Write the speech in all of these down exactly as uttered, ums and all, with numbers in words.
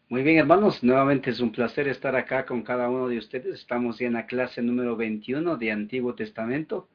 Muy bien, hermanos, nuevamente es un placer estar acá con cada uno de ustedes. Estamos ya en la clase número veintiuno de Antiguo Testamento.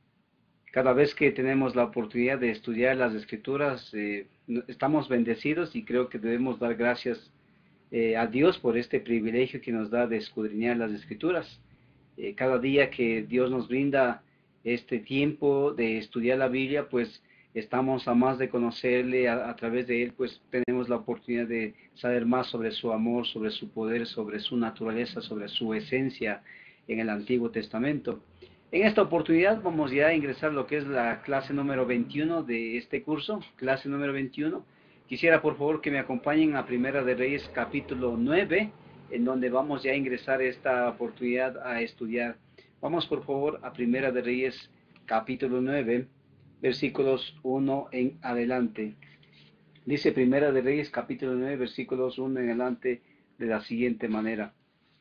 Cada vez que tenemos la oportunidad de estudiar las Escrituras, eh, no- estamos bendecidos y creo que debemos dar gracias eh, a Dios por este privilegio que nos da de escudriñar las Escrituras. Eh, cada día que Dios nos brinda este tiempo de estudiar la Biblia, pues estamos a más de conocerle, a, a través de él, pues tenemos la oportunidad de saber más sobre su amor, sobre su poder, sobre su naturaleza, sobre su esencia en el Antiguo Testamento. En esta oportunidad vamos ya a ingresar lo que es la clase número veintiuno de este curso, clase número veintiuno. Quisiera por favor que me acompañen a Primera de Reyes capítulo nueve, en donde vamos ya a ingresar esta oportunidad a estudiar. Vamos por favor a Primera de Reyes capítulo nueve, versículos uno en adelante. Dice Primera de Reyes capítulo nueve, versículos uno en adelante de la siguiente manera.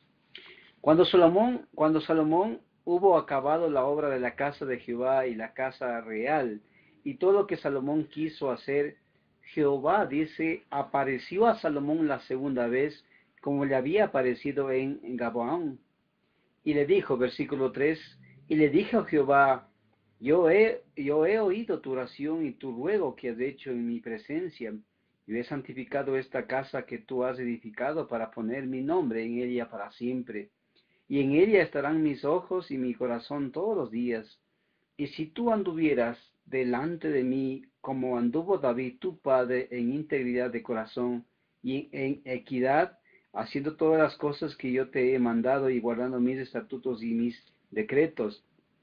Cuando Salomón, cuando Salomón hubo acabado la obra de la casa de Jehová y la casa real, y todo lo que Salomón quiso hacer, Jehová, dice, apareció a Salomón la segunda vez, como le había aparecido en, en Gabaón. Y le dijo, versículo tres, y le dije a Jehová, yo he, yo he oído tu oración y tu ruego que has hecho en mi presencia. Yo he santificado esta casa que tú has edificado para poner mi nombre en ella para siempre, y en ella estarán mis ojos y mi corazón todos los días. Y si tú anduvieras delante de mí como anduvo David tu padre en integridad de corazón y en equidad, haciendo todas las cosas que yo te he mandado y guardando mis estatutos y mis decretos,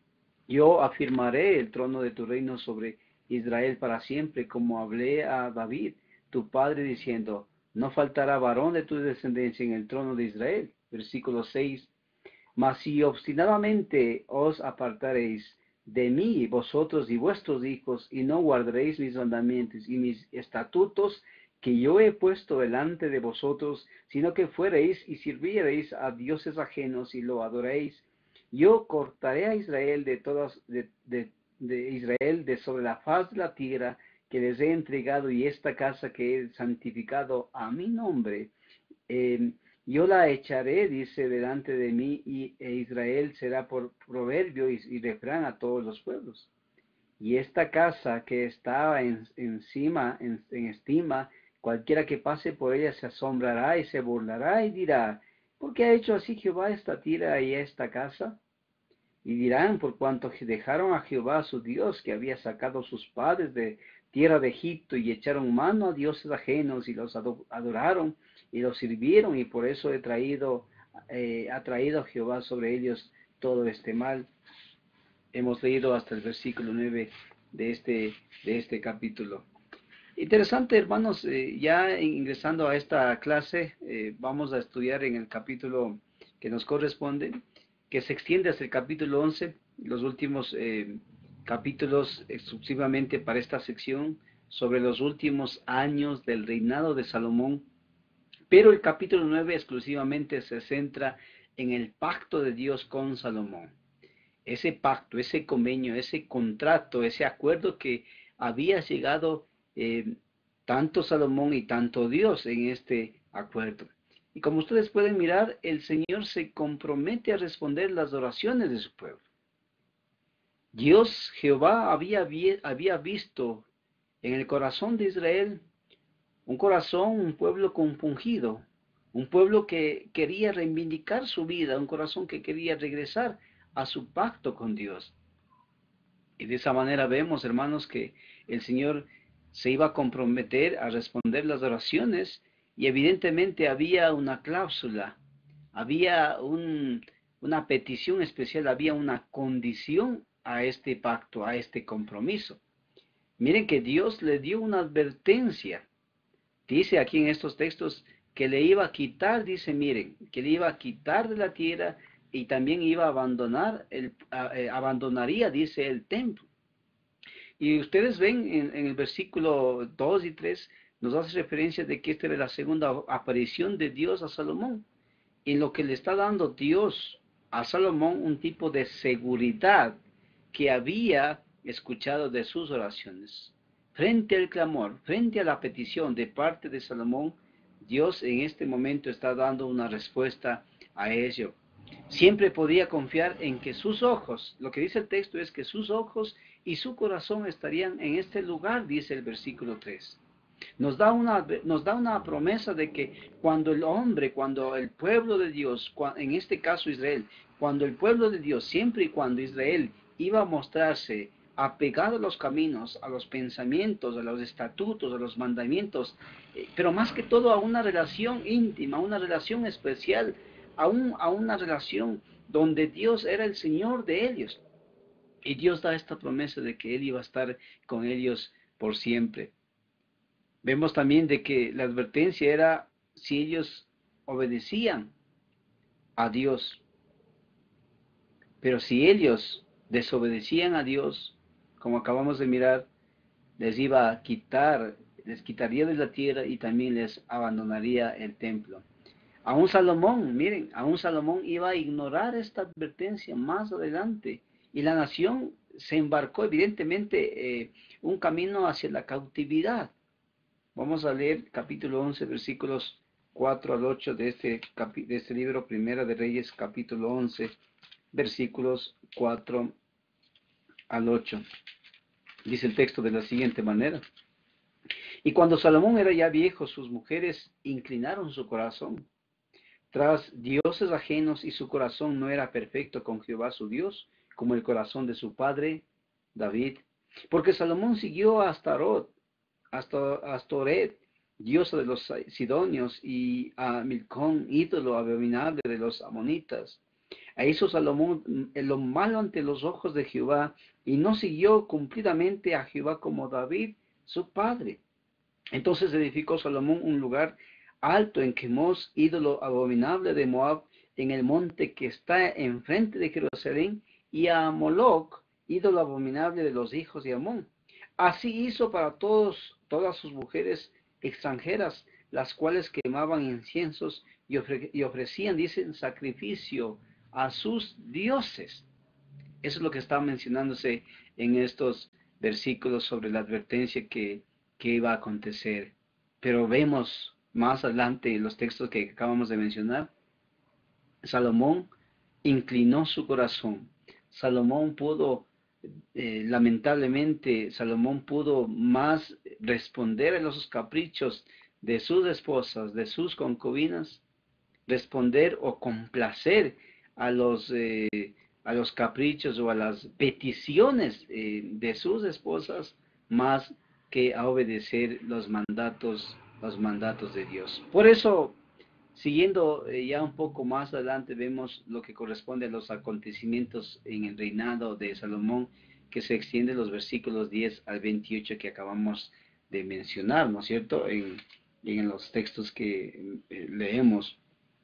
yo afirmaré el trono de tu reino sobre Israel para siempre, como hablé a David, tu padre, diciendo, no faltará varón de tu descendencia en el trono de Israel. Versículo seis. Mas si obstinadamente os apartaréis de mí, vosotros y vuestros hijos, y no guardaréis mis mandamientos y mis estatutos que yo he puesto delante de vosotros, sino que fuereis y sirviereis a dioses ajenos y lo adoréis, yo cortaré a Israel de todas, de, de, de Israel de sobre la faz de la tierra que les he entregado, y esta casa que he santificado a mi nombre, eh, yo la echaré, dice, delante de mí, y e Israel será por proverbio y, y refrán a todos los pueblos. Y esta casa que estaba en, encima, en, en estima, cualquiera que pase por ella se asombrará y se burlará y dirá, ¿por qué ha hecho así Jehová esta tierra y esta casa? Y dirán, por cuanto dejaron a Jehová su Dios, que había sacado sus padres de tierra de Egipto, y echaron mano a dioses ajenos, y los adoraron, y los sirvieron, y por eso he traído, eh, ha traído Jehová sobre ellos todo este mal. Hemos leído hasta el versículo nueve de este, de este capítulo. Interesante, hermanos, eh, ya ingresando a esta clase, eh, vamos a estudiar en el capítulo que nos corresponde, que se extiende hasta el capítulo once, los últimos eh, capítulos exclusivamente para esta sección, sobre los últimos años del reinado de Salomón, pero el capítulo nueve exclusivamente se centra en el pacto de Dios con Salomón. Ese pacto, ese convenio, ese contrato, ese acuerdo que había llegado eh, tanto Salomón y tanto Dios en este acuerdo. Y como ustedes pueden mirar, el Señor se compromete a responder las oraciones de su pueblo. Dios, Jehová, había, había visto en el corazón de Israel un corazón, un pueblo compungido, un pueblo que quería reivindicar su vida, un corazón que quería regresar a su pacto con Dios. Y de esa manera vemos, hermanos, que el Señor se iba a comprometer a responder las oraciones, y evidentemente había una cláusula, había un, una petición especial, había una condición a este pacto, a este compromiso. Miren que Dios le dio una advertencia. Dice aquí en estos textos que le iba a quitar, dice, miren, que le iba a quitar de la tierra, y también iba a abandonar, el, a, eh, abandonaría, dice, el templo. Y ustedes ven en, en el versículo dos y tres, nos hace referencia de que esta era la segunda aparición de Dios a Salomón, en lo que le está dando Dios a Salomón un tipo de seguridad que había escuchado de sus oraciones. Frente al clamor, frente a la petición de parte de Salomón, Dios en este momento está dando una respuesta a ello. Siempre podía confiar en que sus ojos, lo que dice el texto es que sus ojos y su corazón estarían en este lugar, dice el versículo tres. Nos da una, nos da una promesa de que cuando el hombre, cuando el pueblo de Dios, en este caso Israel, cuando el pueblo de Dios, siempre y cuando Israel iba a mostrarse apegado a los caminos, a los pensamientos, a los estatutos, a los mandamientos, eh, pero más que todo a una relación íntima, a una relación especial, a, un, a una relación donde Dios era el Señor de ellos. Y Dios da esta promesa de que Él iba a estar con ellos por siempre. Vemos también de que la advertencia era si ellos obedecían a Dios. Pero si ellos desobedecían a Dios, como acabamos de mirar, les iba a quitar, les quitaría de la tierra y también les abandonaría el templo. Aún Salomón, miren, aún Salomón iba a ignorar esta advertencia más adelante. Y la nación se embarcó evidentemente eh, un camino hacia la cautividad. Vamos a leer capítulo once, versículos cuatro al ocho de este, de este libro, Primera de Reyes, capítulo once, versículos cuatro al ocho. Dice el texto de la siguiente manera. Y cuando Salomón era ya viejo, sus mujeres inclinaron su corazón tras dioses ajenos, y su corazón no era perfecto con Jehová su Dios, como el corazón de su padre David. Porque Salomón siguió a Astarot, hasta Astoret, diosa de los sidonios, y a Milcón, ídolo abominable de los amonitas. E hizo Salomón lo malo ante los ojos de Jehová, y no siguió cumplidamente a Jehová como David, su padre. Entonces edificó Salomón un lugar alto en Quemos, ídolo abominable de Moab, en el monte que está enfrente de Jerusalén, y a Moloc, ídolo abominable de los hijos de Amón. Así hizo para todos, todas sus mujeres extranjeras, las cuales quemaban inciensos y, ofre, y ofrecían, dicen, sacrificio a sus dioses. Eso es lo que está mencionándose en estos versículos sobre la advertencia que, que iba a acontecer. Pero vemos más adelante en los textos que acabamos de mencionar, Salomón inclinó su corazón. Salomón pudo, eh, lamentablemente, Salomón pudo más responder a los caprichos de sus esposas, de sus concubinas, responder o complacer a los, eh, a los caprichos o a las peticiones eh, de sus esposas, más que a obedecer los mandatos, los mandatos de Dios. Por eso, siguiendo eh, ya un poco más adelante, vemos lo que corresponde a los acontecimientos en el reinado de Salomón, que se extiende los versículos diez al veintiocho que acabamos de mencionar, ¿no es cierto?, en, en los textos que eh, leemos.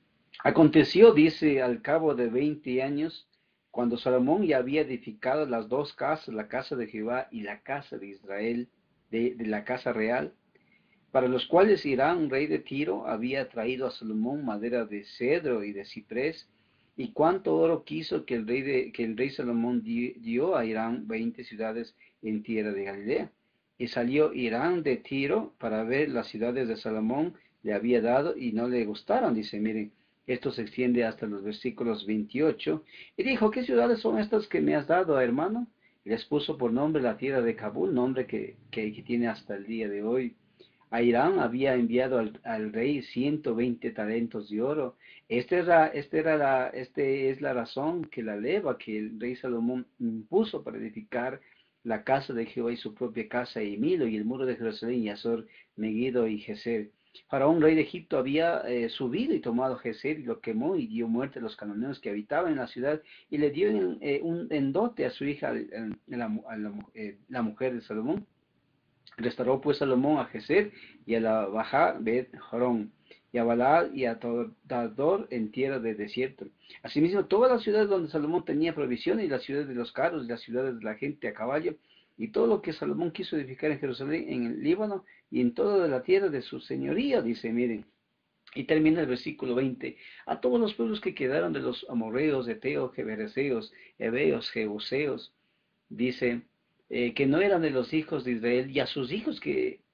Aconteció, dice, al cabo de veinte años, cuando Salomón ya había edificado las dos casas, la casa de Jehová y la casa de Israel, de, de la casa real, para los cuales Hirán, rey de Tiro, había traído a Salomón madera de cedro y de ciprés, y cuánto oro quiso que el rey, de, que el rey Salomón dio a Hirán veinte ciudades en tierra de Galilea. Y salió Hirán de Tiro para ver las ciudades de Salomón, le había dado y no le gustaron. Dice, miren, esto se extiende hasta los versículos veintiocho. Y dijo, ¿qué ciudades son estas que me has dado, hermano? Y les puso por nombre la tierra de Kabul, nombre que, que, que tiene hasta el día de hoy. A Hirán había enviado al, al rey ciento veinte talentos de oro. Esta era, este era la, este es la razón que la leva que el rey Salomón impuso para edificar la casa de Jehová y su propia casa y Milo y el muro de Jerusalén y Azor, Megiddo y Geser. Faraón, rey de Egipto, había eh, subido y tomado Geser y lo quemó y dio muerte a los cananeos que habitaban en la ciudad y le dio en, eh, un en dote a su hija, en, en la, a la, eh, la mujer de Salomón. Restauró pues Salomón a Geser y a la Baja Bet Jorón, y a Balaad y a Tador en tierra de desierto. Asimismo, todas las ciudades donde Salomón tenía provisión, y las ciudades de los carros, y las ciudades de la gente a caballo, y todo lo que Salomón quiso edificar en Jerusalén, en el Líbano, y en toda la tierra de su señoría, dice, miren. Y termina el versículo veinte. A todos los pueblos que quedaron de los amorreos, eteos, jebereseos, heveos, jebuseos, dice, eh, que no eran de los hijos de Israel, y a sus hijos que,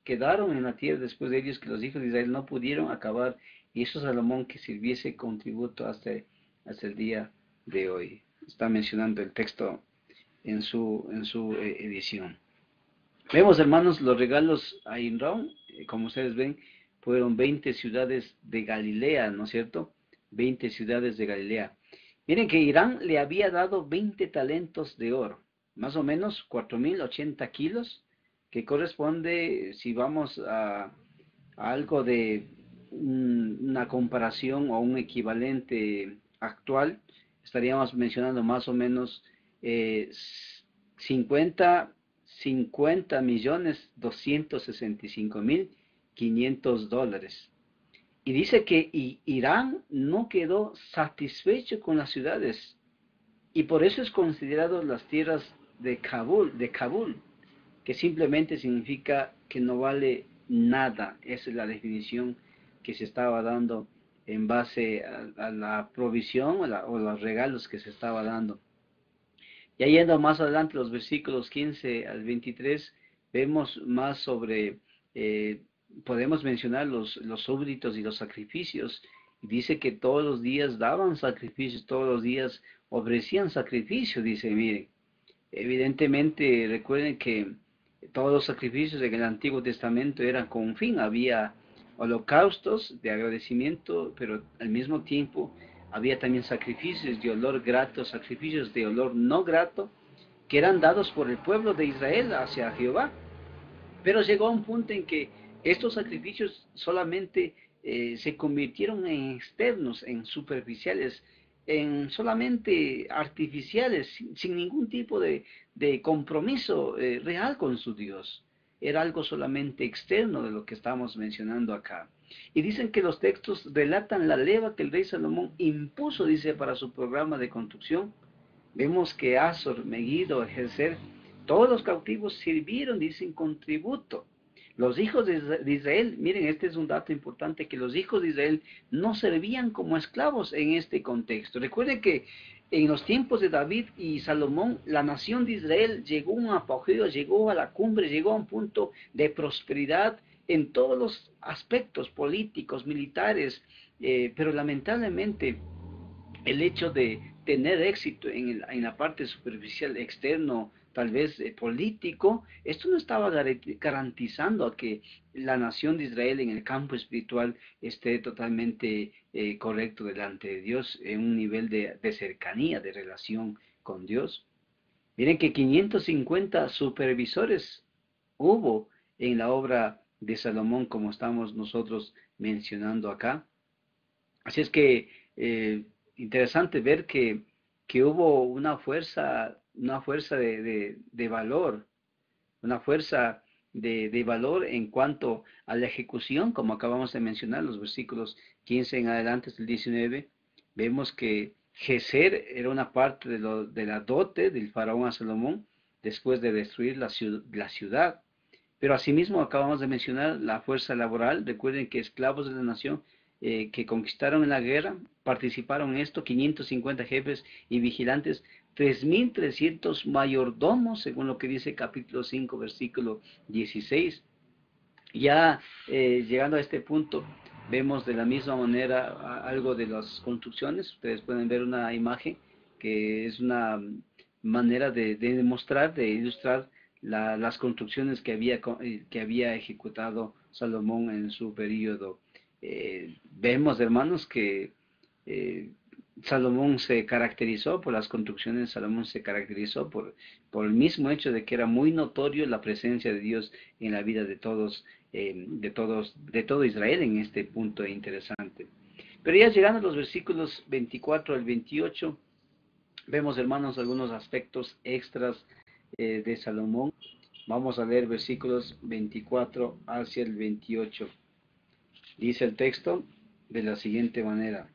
quedaron en la tierra después de ellos, que los hijos de Israel no pudieron acabar, y hizo Salomón que sirviese con tributo hasta, hasta el día de hoy. Está mencionando el texto en su, en su eh, edición. Vemos, hermanos, los regalos a Inram, eh, como ustedes ven, fueron veinte ciudades de Galilea, ¿no es cierto? veinte ciudades de Galilea. Miren que Irán le había dado veinte talentos de oro, más o menos cuatro mil ochenta kilos, que corresponde, si vamos a, a algo de un, una comparación o un equivalente actual, estaríamos mencionando más o menos eh, cincuenta millones doscientos sesenta y cinco mil quinientos dólares. Y dice que Irán no quedó satisfecho con las ciudades, y por eso es considerado las tierras de Kabul, de Kabul, que simplemente significa que no vale nada. Esa es la definición que se estaba dando en base a, a la provisión o, la, o los regalos que se estaba dando. Ya yendo más adelante, los versículos quince al veintitrés, vemos más sobre, eh, podemos mencionar los, los súbditos y los sacrificios. Dice que todos los días daban sacrificios, todos los días ofrecían sacrificios, dice, miren. Evidentemente, recuerden que todos los sacrificios en el Antiguo Testamento eran con un fin. Había holocaustos de agradecimiento, pero al mismo tiempo había también sacrificios de olor grato, sacrificios de olor no grato, que eran dados por el pueblo de Israel hacia Jehová. Pero llegó a un punto en que estos sacrificios solamente eh, se convirtieron en externos, en superficiales, en solamente artificiales, sin, sin ningún tipo de, de compromiso eh, real con su Dios. Era algo solamente externo de lo que estamos mencionando acá. Y dicen que los textos relatan la leva que el rey Salomón impuso, dice, para su programa de construcción. Vemos que Azor, Megiddo, Ezer, todos los cautivos sirvieron, dicen, con tributo. Los hijos de Israel, miren, este es un dato importante, que los hijos de Israel no servían como esclavos en este contexto. Recuerden que en los tiempos de David y Salomón, la nación de Israel llegó a un apogeo, llegó a la cumbre, llegó a un punto de prosperidad en todos los aspectos políticos, militares, eh, pero lamentablemente el hecho de tener éxito en, el, en la parte superficial, externo, tal vez eh, político, esto no estaba garantizando a que la nación de Israel en el campo espiritual esté totalmente eh, correcto delante de Dios, en un nivel de, de cercanía, de relación con Dios. Miren que quinientos cincuenta supervisores hubo en la obra de Salomón, como estamos nosotros mencionando acá. Así es que eh, interesante ver que, que hubo una fuerza, una fuerza de, de, de valor, una fuerza de, de valor en cuanto a la ejecución, como acabamos de mencionar, los versículos quince en adelante hasta el diecinueve, vemos que Geser era una parte de, lo, de la dote del faraón a Salomón después de destruir la ciudad, la ciudad. Pero asimismo acabamos de mencionar la fuerza laboral. Recuerden que esclavos de la nación eh, que conquistaron en la guerra, participaron en esto, quinientos cincuenta jefes y vigilantes, tres mil trescientos mayordomos, según lo que dice capítulo cinco, versículo dieciséis. Ya eh, llegando a este punto, vemos de la misma manera algo de las construcciones. Ustedes pueden ver una imagen que es una manera de, de demostrar, de ilustrar la, las construcciones que había, que había ejecutado Salomón en su periodo. Eh, vemos, hermanos, que eh, Salomón se caracterizó por las construcciones, Salomón se caracterizó por, por el mismo hecho de que era muy notorio la presencia de Dios en la vida de todos, eh, de todos, de todo Israel en este punto interesante. Pero ya llegando a los versículos veinticuatro al veintiocho, vemos, hermanos, algunos aspectos extras eh, de Salomón. Vamos a leer versículos veinticuatro hacia el veintiocho. Dice el texto de la siguiente manera.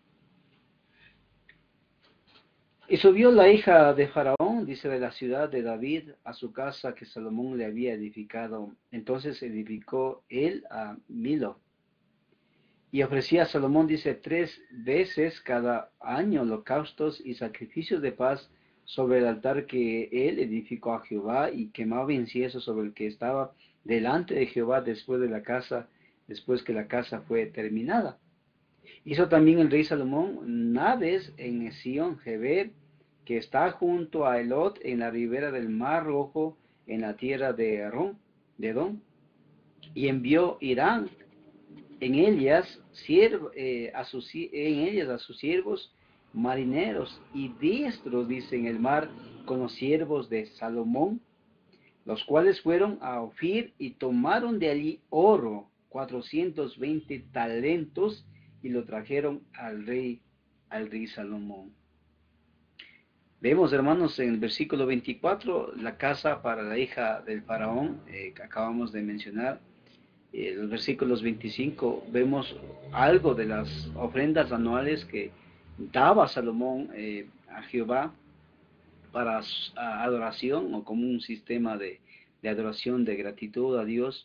Y subió la hija de Faraón, dice, de la ciudad de David, a su casa que Salomón le había edificado. Entonces edificó él a Milo. Y ofrecía a Salomón, dice, tres veces cada año holocaustos y sacrificios de paz sobre el altar que él edificó a Jehová, y quemaba incienso sobre el que estaba delante de Jehová después de la casa, después que la casa fue terminada. Hizo también el rey Salomón naves en Esión Geber, que está junto a Elot, en la ribera del Mar Rojo, en la tierra de Arón, de Edom, y envió Irán en ellas, sierv, eh, a sus, en ellas a sus siervos marineros y diestros, dice, en el mar, con los siervos de Salomón, los cuales fueron a Ofir y tomaron de allí oro, cuatrocientos veinte talentos, y lo trajeron al rey, al rey Salomón. Vemos, hermanos, en el versículo veinticuatro, la casa para la hija del faraón, eh, que acabamos de mencionar. En los versículos veinticinco vemos algo de las ofrendas anuales que daba Salomón eh, a Jehová para adoración, o como un sistema de, de adoración, de gratitud a Dios.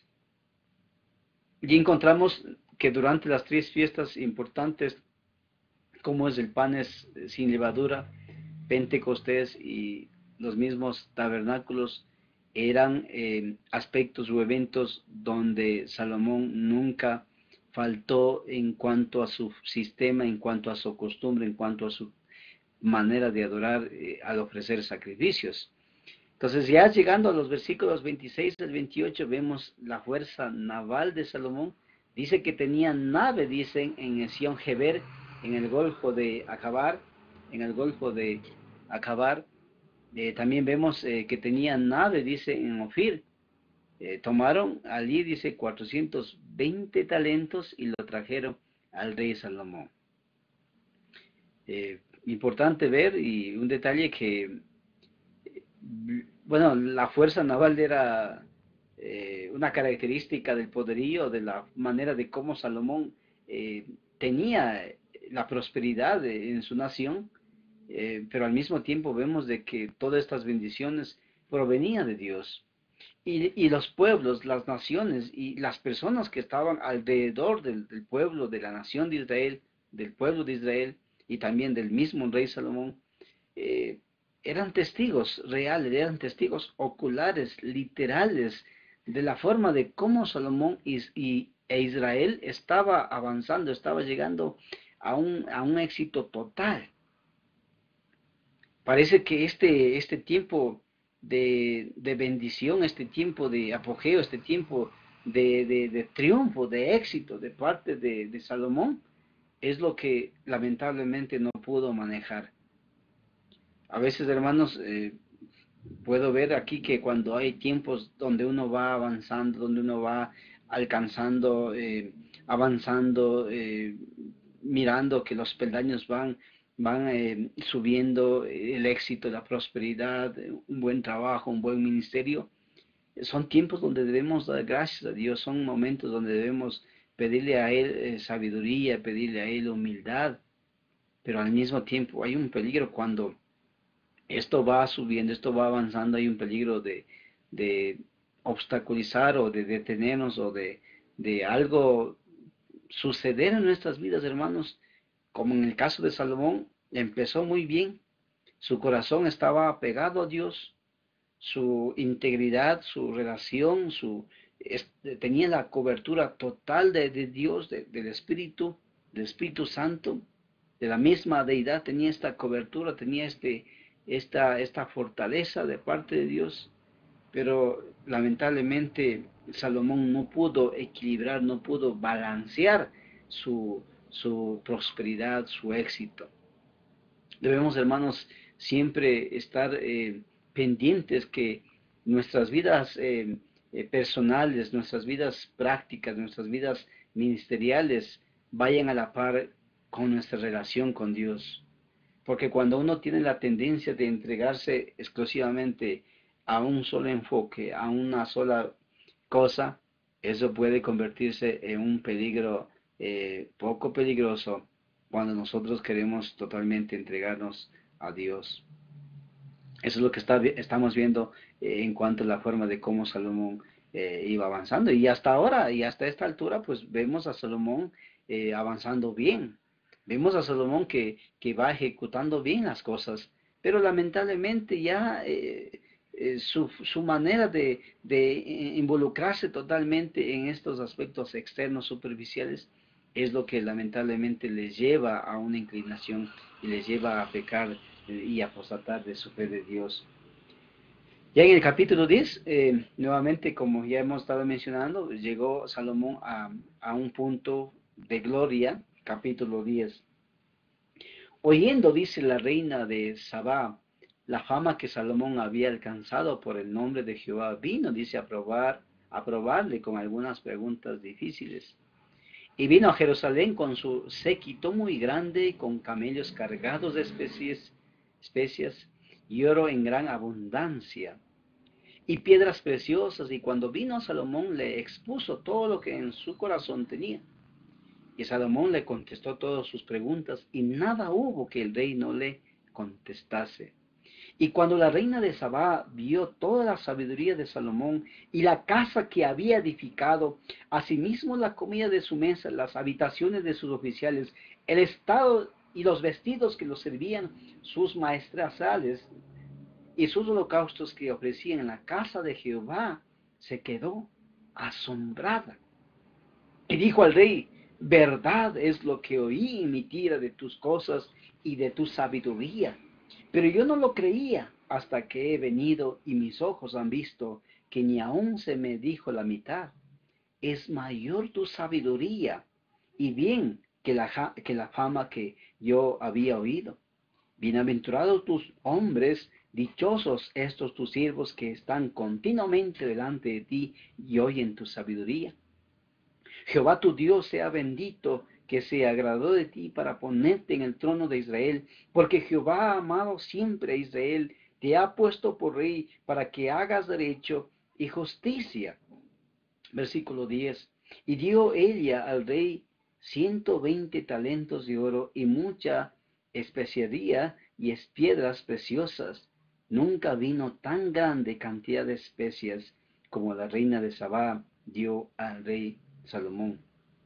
Y encontramos que durante las tres fiestas importantes, como es el panes sin levadura, Pentecostés y los mismos tabernáculos, eran eh, aspectos o eventos donde Salomón nunca faltó en cuanto a su sistema, en cuanto a su costumbre, en cuanto a su manera de adorar eh, al ofrecer sacrificios. Entonces, ya llegando a los versículos veintiséis al veintiocho, vemos la fuerza naval de Salomón. Dice que tenía nave, dicen, en Esión Geber, en el golfo de Acabar, en el golfo de Acabar. Eh, también vemos eh, que tenía nave, dice, en Ofir. Eh, tomaron allí, dice, cuatrocientos veinte talentos y lo trajeron al rey Salomón. Eh, importante ver, y un detalle que, bueno, la fuerza naval era eh, una característica del poderío, de la manera de cómo Salomón eh, tenía la prosperidad de, en su nación, eh, pero al mismo tiempo vemos de que todas estas bendiciones provenían de Dios. Y, y los pueblos, las naciones y las personas que estaban alrededor del, del pueblo, de la nación de Israel, del pueblo de Israel y también del mismo rey Salomón, eh, eran testigos reales, eran testigos oculares, literales, de la forma de cómo Salomón y, y, e Israel estaba avanzando, estaba llegando a un, a un éxito total. Parece que este, este tiempo de, de bendición, este tiempo de apogeo, este tiempo de, de, de triunfo, de éxito de parte de, de Salomón, es lo que lamentablemente no pudo manejar. A veces, hermanos, eh, puedo ver aquí que cuando hay tiempos donde uno va avanzando, donde uno va alcanzando, eh, avanzando, eh, mirando que los peldaños van, van eh, subiendo, eh, el éxito, la prosperidad, eh, un buen trabajo, un buen ministerio, son tiempos donde debemos dar gracias a Dios, son momentos donde debemos pedirle a Él eh, sabiduría, pedirle a Él humildad, pero al mismo tiempo hay un peligro cuando esto va subiendo, esto va avanzando, hay un peligro de, de obstaculizar o de detenernos o de, de algo suceder en nuestras vidas, hermanos, como en el caso de Salomón. Empezó muy bien, su corazón estaba apegado a Dios, su integridad, su relación, su, es, tenía la cobertura total de, de Dios, de, del Espíritu, del Espíritu Santo, de la misma deidad, tenía esta cobertura, tenía este, esta, esta fortaleza de parte de Dios, pero lamentablemente Salomón no pudo equilibrar, no pudo balancear su, su prosperidad, su éxito. Debemos, hermanos, siempre estar eh, pendientes que nuestras vidas eh, eh, personales, nuestras vidas prácticas, nuestras vidas ministeriales vayan a la par con nuestra relación con Dios. Porque cuando uno tiene la tendencia de entregarse exclusivamente a un solo enfoque, a una sola cosa, eso puede convertirse en un peligro eh, poco peligroso cuando nosotros queremos totalmente entregarnos a Dios. Eso es lo que está, estamos viendo eh, en cuanto a la forma de cómo Salomón eh, iba avanzando. Y hasta ahora, y hasta esta altura, pues vemos a Salomón eh, avanzando bien. Vemos a Salomón que, que va ejecutando bien las cosas. Pero lamentablemente ya eh, eh, su, su manera de, de involucrarse totalmente en estos aspectos externos superficiales es lo que lamentablemente les lleva a una inclinación y les lleva a pecar eh, y apostatar de su fe de Dios. Ya en el capítulo diez, eh, nuevamente, como ya hemos estado mencionando, llegó Salomón a, a un punto de gloria, capítulo diez. Oyendo, dice la reina de Sabá, la fama que Salomón había alcanzado por el nombre de Jehová, vino, dice, a probar, a probarle con algunas preguntas difíciles. Y vino a Jerusalén con su séquito muy grande, con camellos cargados de especies, especias y oro en gran abundancia, y piedras preciosas. Y cuando vino Salomón le expuso todo lo que en su corazón tenía. Y Salomón le contestó todas sus preguntas, y nada hubo que el rey no le contestase. Y cuando la reina de Sabá vio toda la sabiduría de Salomón y la casa que había edificado, asimismo la comida de su mesa, las habitaciones de sus oficiales, el estado y los vestidos que los servían, sus maestrasales y sus holocaustos que ofrecían en la casa de Jehová, se quedó asombrada. Y dijo al rey: verdad es lo que oí en mi tira de tus cosas y de tu sabiduría. Pero yo no lo creía hasta que he venido y mis ojos han visto que ni aún se me dijo la mitad. Es mayor tu sabiduría y bien que la, que la fama que yo había oído. Bienaventurados tus hombres, dichosos estos tus siervos que están continuamente delante de ti y oyen tu sabiduría. Jehová tu Dios sea bendito, que se agradó de ti para ponerte en el trono de Israel, porque Jehová ha amado siempre a Israel, te ha puesto por rey para que hagas derecho y justicia. Versículo diez. Y dio ella al rey ciento veinte talentos de oro y mucha especiaría y piedras preciosas. Nunca vino tan grande cantidad de especias como la reina de Sabá dio al rey Salomón.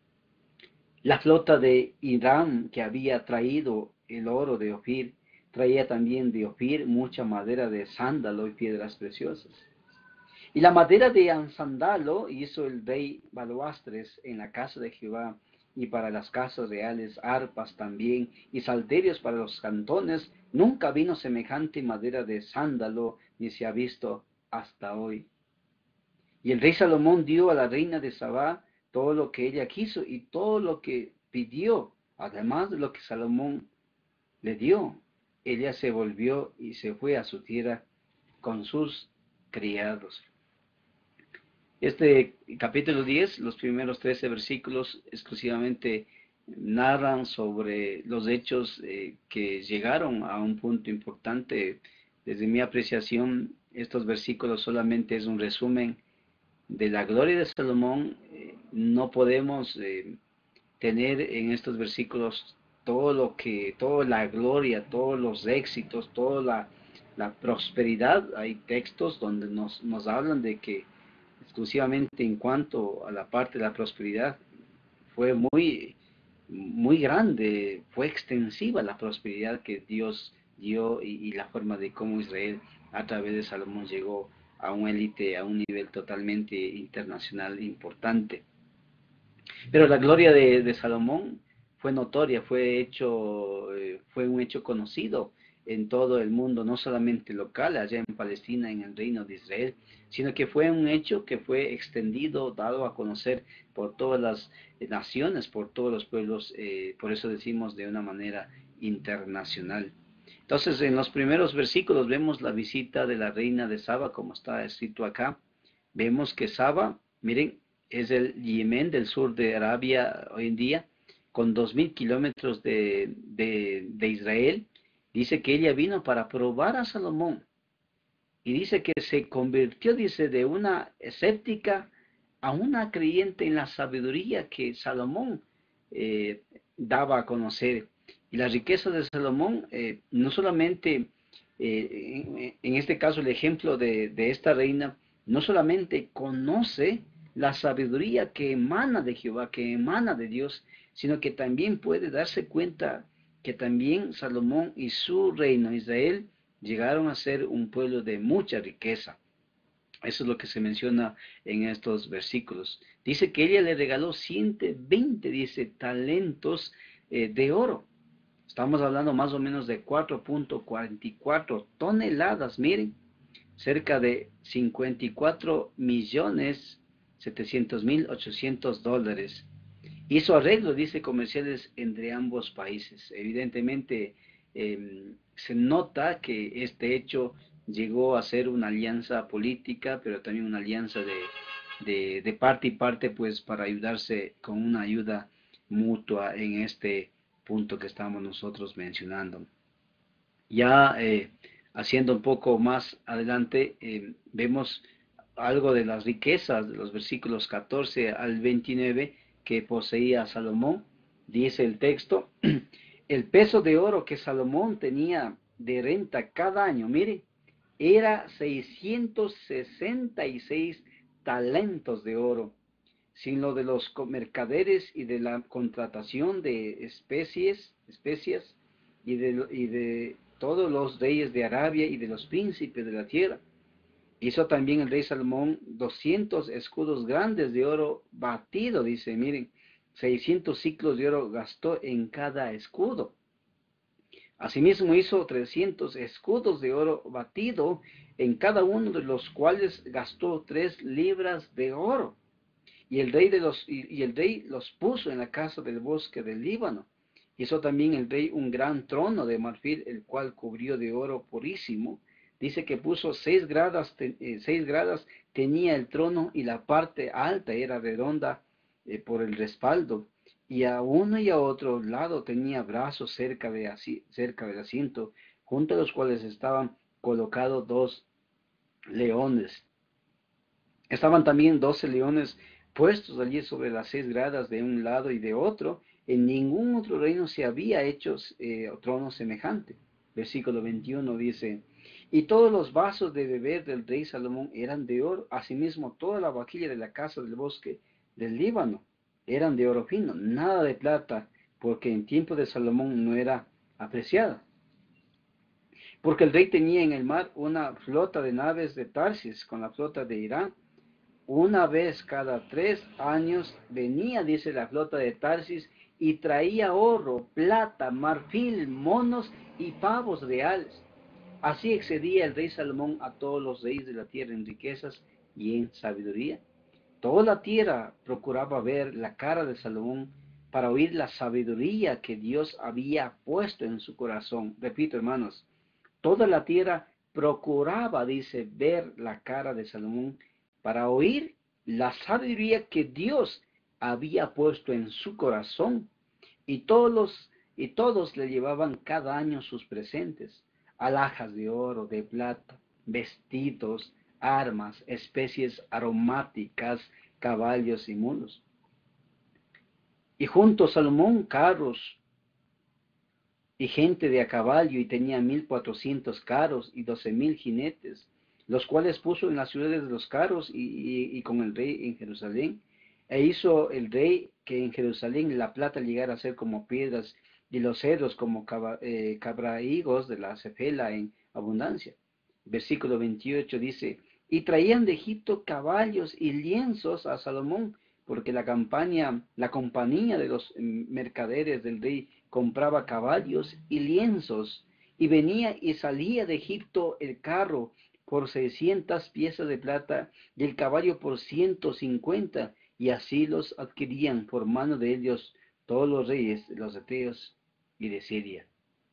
La flota de Hiram, que había traído el oro de Ofir, traía también de Ofir mucha madera de sándalo y piedras preciosas. Y la madera de sándalo hizo el rey baluastres en la casa de Jehová, y para las casas reales arpas también, y salterios para los cantones. Nunca vino semejante madera de sándalo, ni se ha visto hasta hoy. Y el rey Salomón dio a la reina de Sabá todo lo que ella quiso y todo lo que pidió, además de lo que Salomón le dio. Ella se volvió y se fue a su tierra con sus criados. Este capítulo diez, los primeros trece versículos exclusivamente narran sobre los hechos eh, que llegaron a un punto importante. Desde mi apreciación, estos versículos solamente es un resumen de la gloria de Salomón. Eh, no podemos eh, tener en estos versículos todo lo que, toda la gloria, todos los éxitos, toda la, la prosperidad. Hay textos donde nos, nos hablan de que exclusivamente en cuanto a la parte de la prosperidad fue muy, muy grande, fue extensiva la prosperidad que Dios dio y, y la forma de cómo Israel a través de Salomón llegó a un élite, a un nivel totalmente internacional importante. Pero la gloria de, de Salomón fue notoria, fue hecho, eh, fue un hecho conocido en todo el mundo, no solamente local, allá en Palestina, en el reino de Israel, sino que fue un hecho que fue extendido, dado a conocer por todas las naciones, por todos los pueblos, eh, por eso decimos de una manera internacional. Entonces, en los primeros versículos vemos la visita de la reina de Saba, como está escrito acá. Vemos que Saba, miren, es el Yemen del sur de Arabia hoy en día, con dos mil kilómetros de, de, de Israel. Dice que ella vino para probar a Salomón. Y dice que se convirtió, dice, de una escéptica a una creyente en la sabiduría que Salomón eh, daba a conocer. Y la riqueza de Salomón, eh, no solamente, eh, en, en este caso el ejemplo de, de esta reina, no solamente conoce la sabiduría que emana de Jehová, que emana de Dios, sino que también puede darse cuenta que también Salomón y su reino, Israel, llegaron a ser un pueblo de mucha riqueza. Eso es lo que se menciona en estos versículos. Dice que ella le regaló ciento veinte, dice, talentos eh, de oro. Estamos hablando más o menos de cuatro punto cuarenta y cuatro toneladas, miren, cerca de cincuenta y cuatro millones setecientos mil ochocientos dólares. Hizo arreglos, dice, comerciales entre ambos países. Evidentemente, eh, se nota que este hecho llegó a ser una alianza política, pero también una alianza de, de, de parte y parte, pues para ayudarse con una ayuda mutua en este punto que estamos nosotros mencionando. Ya eh, haciendo un poco más adelante, eh, vemos algo de las riquezas de los versículos catorce al veintinueve que poseía Salomón. Dice el texto, el peso de oro que Salomón tenía de renta cada año, mire, era seiscientos sesenta y seis talentos de oro, sin lo de los mercaderes y de la contratación de especies, especias y de, y de todos los reyes de Arabia y de los príncipes de la tierra. Hizo también el rey Salomón doscientos escudos grandes de oro batido, dice, miren, seiscientos ciclos de oro gastó en cada escudo. Asimismo hizo trescientos escudos de oro batido, en cada uno de los cuales gastó tres libras de oro. Y el rey de los y, y el rey los puso en la casa del bosque del Líbano. Hizo también el rey un gran trono de marfil, el cual cubrió de oro purísimo. Dice que puso seis gradas, eh, seis gradas tenía el trono, y la parte alta era redonda eh, por el respaldo. Y a uno y a otro lado tenía brazos cerca, de así, cerca del asiento, junto a los cuales estaban colocados dos leones. Estaban también doce leones puestos allí sobre las seis gradas de un lado y de otro. En ningún otro reino se había hecho eh, trono semejante. Versículo veintiuno dice, y todos los vasos de beber del rey Salomón eran de oro, asimismo toda la vaquilla de la casa del bosque del Líbano eran de oro fino, nada de plata, porque en tiempo de Salomón no era apreciada. Porque el rey tenía en el mar una flota de naves de Tarsis con la flota de Irán. Una vez cada tres años venía, dice, la flota de Tarsis y traía oro, plata, marfil, monos y pavos reales. Así excedía el rey Salomón a todos los reyes de la tierra en riquezas y en sabiduría. Toda la tierra procuraba ver la cara de Salomón para oír la sabiduría que Dios había puesto en su corazón. Repito, hermanos, toda la tierra procuraba, dice, ver la cara de Salomón para oír la sabiduría que Dios había puesto en su corazón. Y todos, los, y todos le llevaban cada año sus presentes, alhajas de oro, de plata, vestidos, armas, especies aromáticas, caballos y mulos. Y junto a Salomón carros y gente de a caballo, y tenía mil cuatrocientos carros y doce mil jinetes, los cuales puso en las ciudades de los carros y, y, y con el rey en Jerusalén. E hizo el rey que en Jerusalén la plata llegara a ser como piedras, y los cedros como cabra, eh, cabrahigos de la cefela en abundancia. Versículo veintiocho dice, y traían de Egipto caballos y lienzos a Salomón, porque la campaña, la compañía de los mercaderes del rey compraba caballos y lienzos, y venía y salía de Egipto el carro por seiscientas piezas de plata, y el caballo por ciento cincuenta, y así los adquirían por mano de ellos todos los reyes de los eteos y de Siria.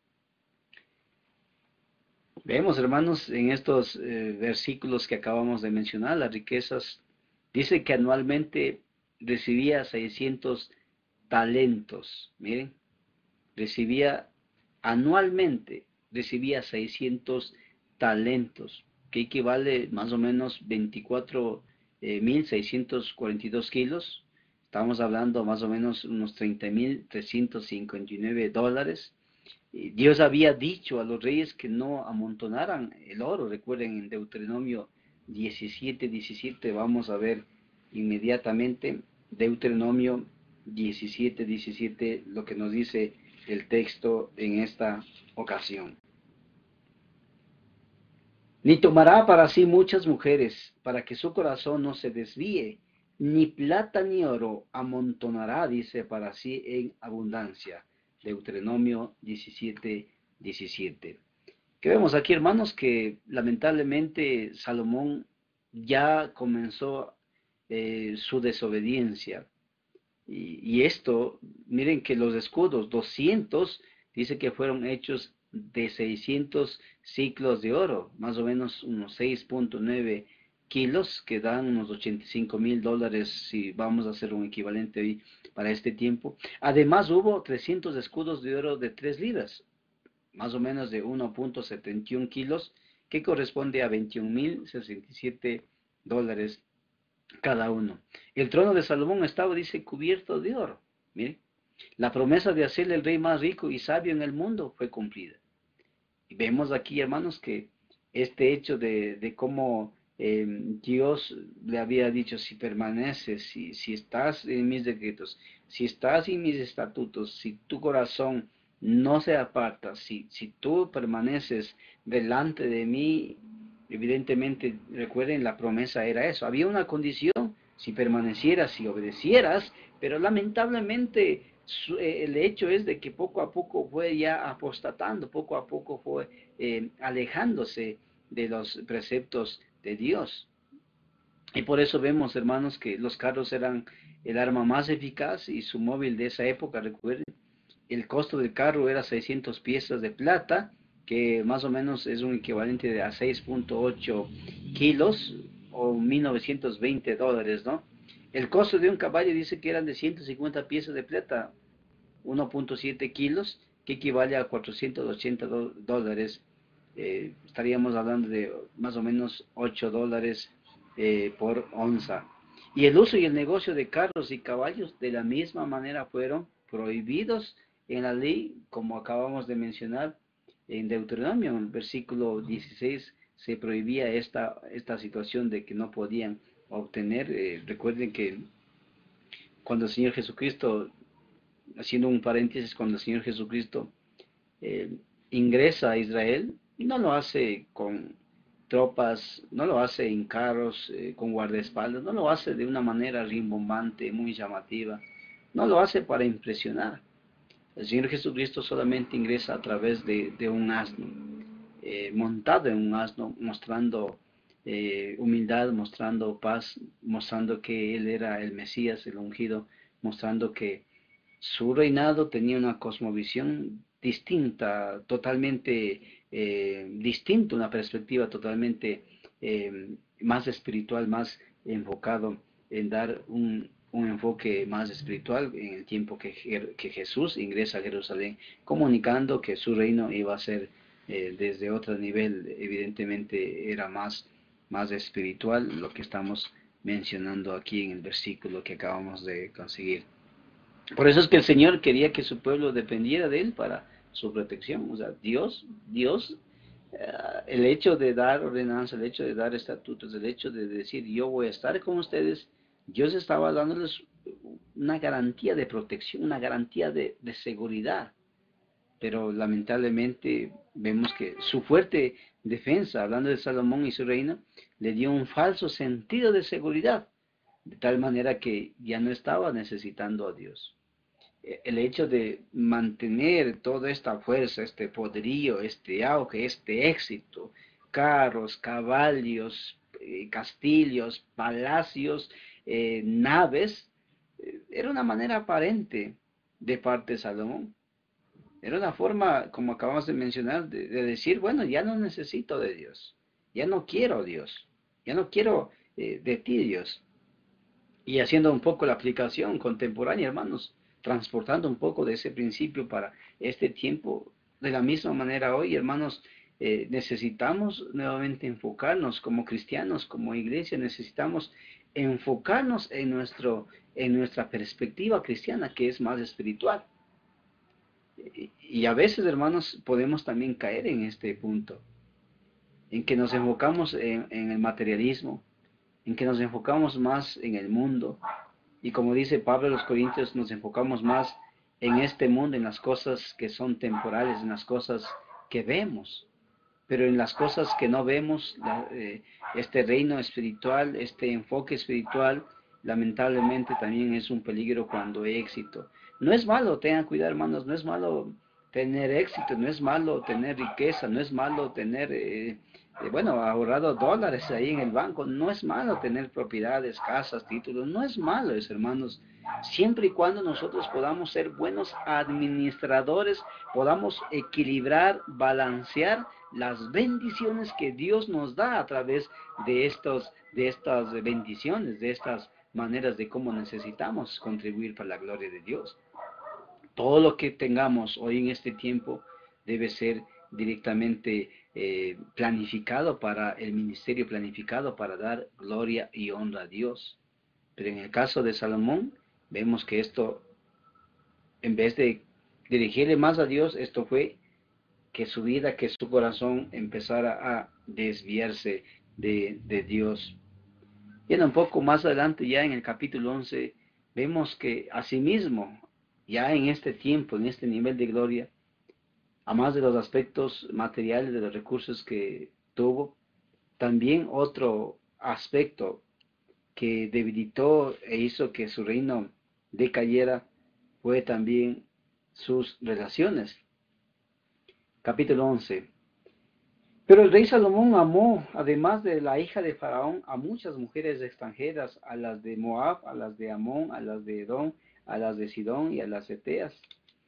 Vemos, hermanos, en estos eh, versículos que acabamos de mencionar, las riquezas. Dice que anualmente recibía seiscientos talentos. Miren, recibía anualmente, recibía seiscientos talentos, que equivale más o menos veinticuatro mil seiscientos cuarenta y dos kilos. Estamos hablando más o menos unos treinta mil trescientos cincuenta y nueve dólares. Dios había dicho a los reyes que no amontonaran el oro. Recuerden, en Deuteronomio diecisiete, diecisiete, vamos a ver inmediatamente Deuteronomio diecisiete, diecisiete, lo que nos dice el texto en esta ocasión. Ni tomará para sí muchas mujeres, para que su corazón no se desvíe, ni plata ni oro amontonará, dice, para sí en abundancia. Deuteronomio diecisiete, diecisiete. Que vemos aquí, hermanos, que lamentablemente Salomón ya comenzó eh, su desobediencia. Y, y esto, miren que los escudos, doscientos, dice que fueron hechos de seiscientos ciclos de oro, más o menos unos seis punto nueve kilos, que dan unos ochenta y cinco mil dólares si vamos a hacer un equivalente hoy para este tiempo. Además hubo trescientos escudos de oro de tres libras, más o menos de uno punto setenta y uno kilos, que corresponde a veintiún mil sesenta y siete dólares cada uno. El trono de Salomón estaba, dice, cubierto de oro. Mire, la promesa de hacerle el rey más rico y sabio en el mundo fue cumplida. Y vemos aquí, hermanos, que este hecho de, de cómo eh, Dios le había dicho, si permaneces, si, si estás en mis decretos, si estás en mis estatutos, si tu corazón no se aparta, si, si tú permaneces delante de mí, evidentemente, recuerden, la promesa era eso. Había una condición, si permanecieras, si obedecieras, pero lamentablemente su, eh, el hecho es de que poco a poco fue ya apostatando, poco a poco fue eh, alejándose de los preceptos de Dios. Y por eso vemos, hermanos, que los carros eran el arma más eficaz y su móvil de esa época, recuerden, el costo del carro era seiscientas piezas de plata, que más o menos es un equivalente de a seis punto ocho kilos o mil novecientos veinte dólares, ¿no? El costo de un caballo dice que eran de ciento cincuenta piezas de plata, uno punto siete kilos, que equivale a cuatrocientos ochenta dólares. Eh, estaríamos hablando de más o menos ocho dólares eh, por onza. Y el uso y el negocio de carros y caballos de la misma manera fueron prohibidos en la ley, como acabamos de mencionar en Deuteronomio, en el versículo dieciséis, se prohibía esta, esta situación de que no podían obtener. Eh, recuerden que cuando el Señor Jesucristo, haciendo un paréntesis, cuando el Señor Jesucristo eh, ingresa a Israel, no lo hace con tropas, no lo hace en carros, eh, con guardaespaldas, no lo hace de una manera rimbombante, muy llamativa, no lo hace para impresionar. El Señor Jesucristo solamente ingresa a través de, de un asno, eh, montado en un asno, mostrando eh, humildad, mostrando paz, mostrando que Él era el Mesías, el ungido, mostrando que su reinado tenía una cosmovisión distinta, totalmente eh, distinta, una perspectiva totalmente eh, más espiritual, más enfocado en dar un, un enfoque más espiritual en el tiempo que, que Jesús ingresa a Jerusalén, comunicando que su reino iba a ser eh, desde otro nivel, evidentemente era más, más espiritual, lo que estamos mencionando aquí en el versículo que acabamos de conseguir. Por eso es que el Señor quería que su pueblo dependiera de Él para su protección. O sea, Dios, Dios, eh, el hecho de dar ordenanza, el hecho de dar estatutos, el hecho de decir yo voy a estar con ustedes, Dios estaba dándoles una garantía de protección, una garantía de, de seguridad. Pero lamentablemente vemos que su fuerte defensa, hablando de Salomón y su reino, le dio un falso sentido de seguridad, de tal manera que ya no estaba necesitando a Dios. El hecho de mantener toda esta fuerza, este poderío, este auge, este éxito, carros, caballos, eh, castillos, palacios, eh, naves, eh, era una manera aparente de parte de Salomón. Era una forma, como acabamos de mencionar, de, de decir, bueno, ya no necesito de Dios, ya no quiero Dios, ya no quiero eh, de ti, Dios. Y haciendo un poco la aplicación contemporánea, hermanos, transportando un poco de ese principio para este tiempo, de la misma manera hoy, hermanos, eh, necesitamos nuevamente enfocarnos como cristianos, como iglesia, necesitamos enfocarnos en, nuestro, en nuestra perspectiva cristiana, que es más espiritual. Y, y a veces, hermanos, podemos también caer en este punto, en que nos enfocamos en, en el materialismo, en que nos enfocamos más en el mundo, y como dice Pablo a los Corintios, nos enfocamos más en este mundo, en las cosas que son temporales, en las cosas que vemos. pero en las cosas que no vemos, la, eh, este reino espiritual, este enfoque espiritual, lamentablemente también es un peligro cuando hay éxito. No es malo, tengan cuidado hermanos, no es malo tener éxito, no es malo tener riqueza, no es malo tener, eh, eh, bueno, ahorrado dólares ahí en el banco, no es malo tener propiedades, casas, títulos, no es malo eso, hermanos, siempre y cuando nosotros podamos ser buenos administradores, podamos equilibrar, balancear las bendiciones que Dios nos da a través de estos, de estas bendiciones, de estas maneras de cómo necesitamos contribuir para la gloria de Dios. Todo lo que tengamos hoy en este tiempo debe ser directamente eh, planificado para el ministerio, planificado para dar gloria y honra a Dios. Pero en el caso de Salomón, vemos que esto, en vez de dirigirle más a Dios, esto fue que su vida, que su corazón empezara a desviarse de, de Dios. Y un poco más adelante, ya en el capítulo once, vemos que asimismo, ya en este tiempo, en este nivel de gloria, a más de los aspectos materiales, de los recursos que tuvo, también otro aspecto que debilitó e hizo que su reino decayera fue también sus relaciones. Capítulo once. Pero el rey Salomón amó, además de la hija de Faraón, a muchas mujeres extranjeras, a las de Moab, a las de Amón, a las de Edom, a las de Sidón y a las eteas.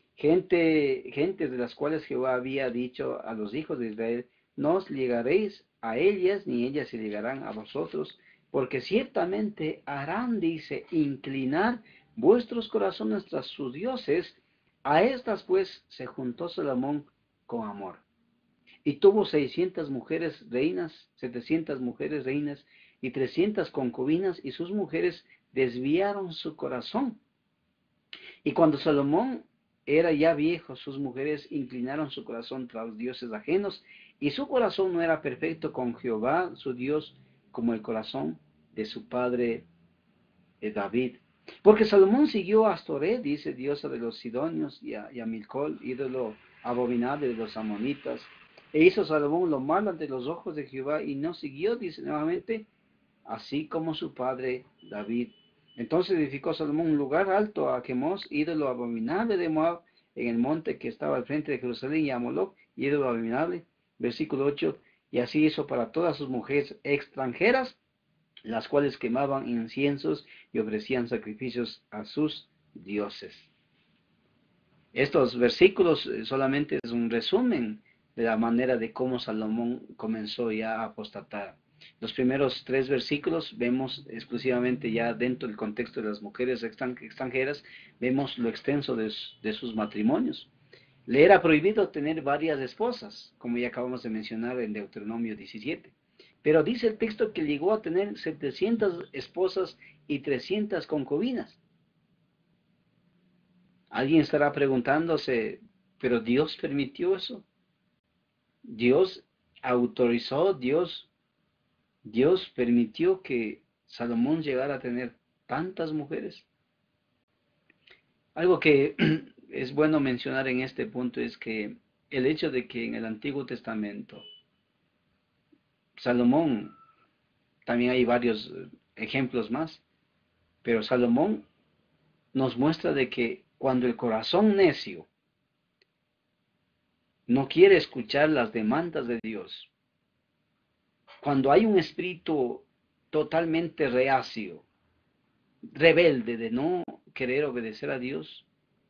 Gente, gentes de las cuales Jehová había dicho a los hijos de Israel, no os llegaréis a ellas, ni ellas se llegarán a vosotros, porque ciertamente harán, dice, inclinar vuestros corazones tras sus dioses. A estas pues se juntó Salomón con amor. Y tuvo seiscientas mujeres reinas, setecientas mujeres reinas y trescientas concubinas, y sus mujeres desviaron su corazón. Y cuando Salomón era ya viejo, sus mujeres inclinaron su corazón tras dioses ajenos, y su corazón no era perfecto con Jehová, su Dios, como el corazón de su padre eh, David. Porque Salomón siguió a Astoret, dice, diosa de los sidonios, y a, y a Milcol, ídolo abominable de los amonitas. E hizo Salomón lo malo ante los ojos de Jehová, y no siguió, dice nuevamente, así como su padre David. Entonces edificó Salomón un lugar alto a Quemos, ídolo abominable de Moab, en el monte que estaba al frente de Jerusalén, y a Moloc, ídolo abominable. Versículo ocho, y así hizo para todas sus mujeres extranjeras, las cuales quemaban inciensos y ofrecían sacrificios a sus dioses. Estos versículos solamente es un resumen de la manera de cómo Salomón comenzó ya a apostatar. Los primeros tres versículos vemos exclusivamente ya dentro del contexto de las mujeres extranjeras, vemos lo extenso de, de sus matrimonios. Le era prohibido tener varias esposas, como ya acabamos de mencionar en Deuteronomio diecisiete. Pero dice el texto que llegó a tener setecientas esposas y trescientas concubinas. Alguien estará preguntándose, ¿pero Dios permitió eso? Dios autorizó, Dios, Dios permitió que Salomón llegara a tener tantas mujeres. Algo que es bueno mencionar en este punto es que el hecho de que en el Antiguo Testamento Salomón, también hay varios ejemplos más, pero Salomón nos muestra de que cuando el corazón necio no quiere escuchar las demandas de Dios, cuando hay un espíritu totalmente reacio, rebelde de no querer obedecer a Dios,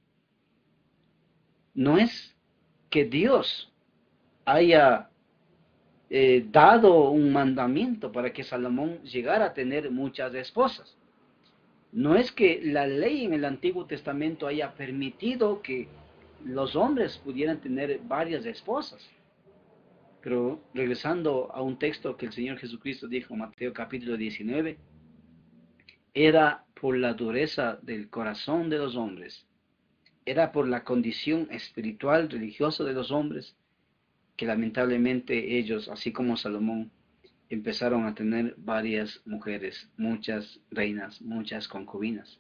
no es que Dios haya eh, dado un mandamiento para que Salomón llegara a tener muchas esposas. No es que la ley en el Antiguo Testamento haya permitido que los hombres pudieran tener varias esposas. Pero regresando a un texto que el Señor Jesucristo dijo en Mateo capítulo diecinueve, era por la dureza del corazón de los hombres, era por la condición espiritual, religiosa de los hombres, que lamentablemente ellos, así como Salomón, empezaron a tener varias mujeres, muchas reinas, muchas concubinas.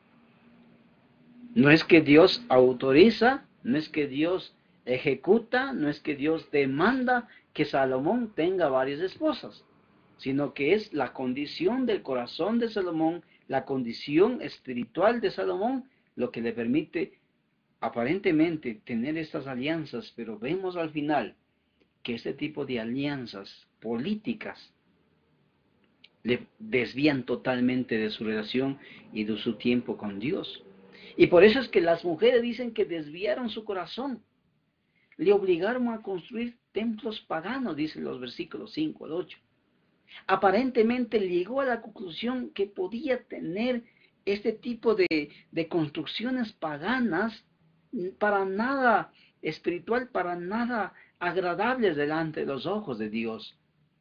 No es que Dios autoriza, no es que Dios ejecuta, no es que Dios demanda que Salomón tenga varias esposas, sino que es la condición del corazón de Salomón, la condición espiritual de Salomón, lo que le permite aparentemente tener estas alianzas, pero vemos al final que este tipo de alianzas políticas le desvían totalmente de su relación y de su tiempo con Dios. Y por eso es que las mujeres dicen que desviaron su corazón, le obligaron a construir templos paganos, dicen los versículos cinco al ocho. Aparentemente llegó a la conclusión que podía tener este tipo de, de construcciones paganas para nada espiritual, para nada agradables delante de los ojos de Dios.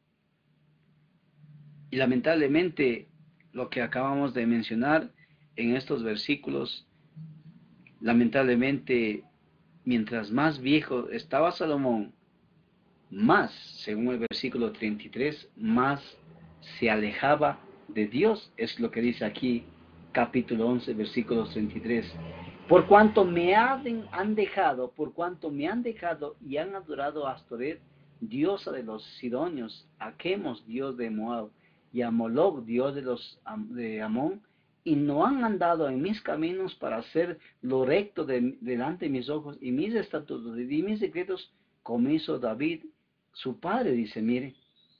Y lamentablemente lo que acabamos de mencionar en estos versículos, lamentablemente mientras más viejo estaba Salomón, más, según el versículo treinta y tres, más se alejaba de Dios. Es lo que dice aquí capítulo once, versículo treinta y tres. Por cuanto me han, han dejado, por cuanto me han dejado y han adorado a Astoret, diosa de los sidonios, a Chemos, dios de Moab, y a Moloch, dios de los de Amón, y no han andado en mis caminos para hacer lo recto de, delante de mis ojos, y mis estatutos y mis decretos, como hizo David, su padre. Dice, mire,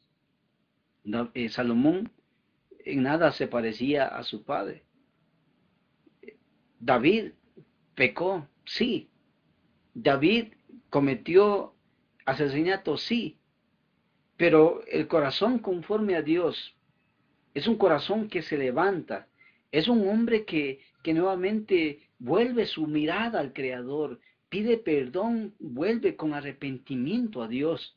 Salomón en nada se parecía a su padre. David pecó, sí. David cometió asesinato, sí. Pero el corazón conforme a Dios es un corazón que se levanta. Es un hombre que, que nuevamente vuelve su mirada al Creador, pide perdón, vuelve con arrepentimiento a Dios.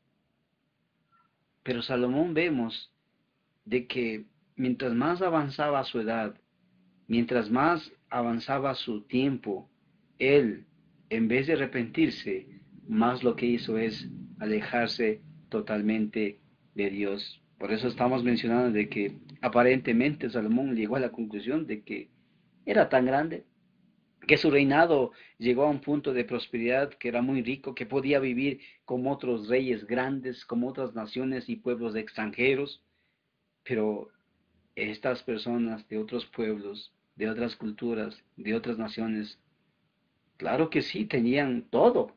Pero Salomón vemos de que mientras más avanzaba su edad, mientras más avanzaba su tiempo, él, en vez de arrepentirse, más lo que hizo es alejarse totalmente de Dios. Por eso estamos mencionando de que aparentemente Salomón llegó a la conclusión de que era tan grande, que su reinado llegó a un punto de prosperidad, que era muy rico, que podía vivir como otros reyes grandes, como otras naciones y pueblos extranjeros. Pero estas personas de otros pueblos, de otras culturas, de otras naciones, claro que sí, tenían todo,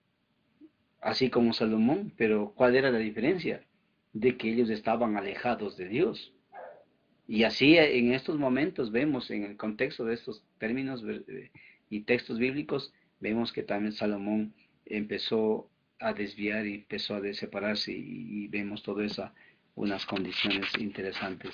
así como Salomón, pero ¿cuál era la diferencia? De que ellos estaban alejados de Dios. Y así en estos momentos vemos, en el contexto de estos términos y textos bíblicos, vemos que también Salomón empezó a desviar y empezó a separarse, y, y vemos todo eso, unas condiciones interesantes.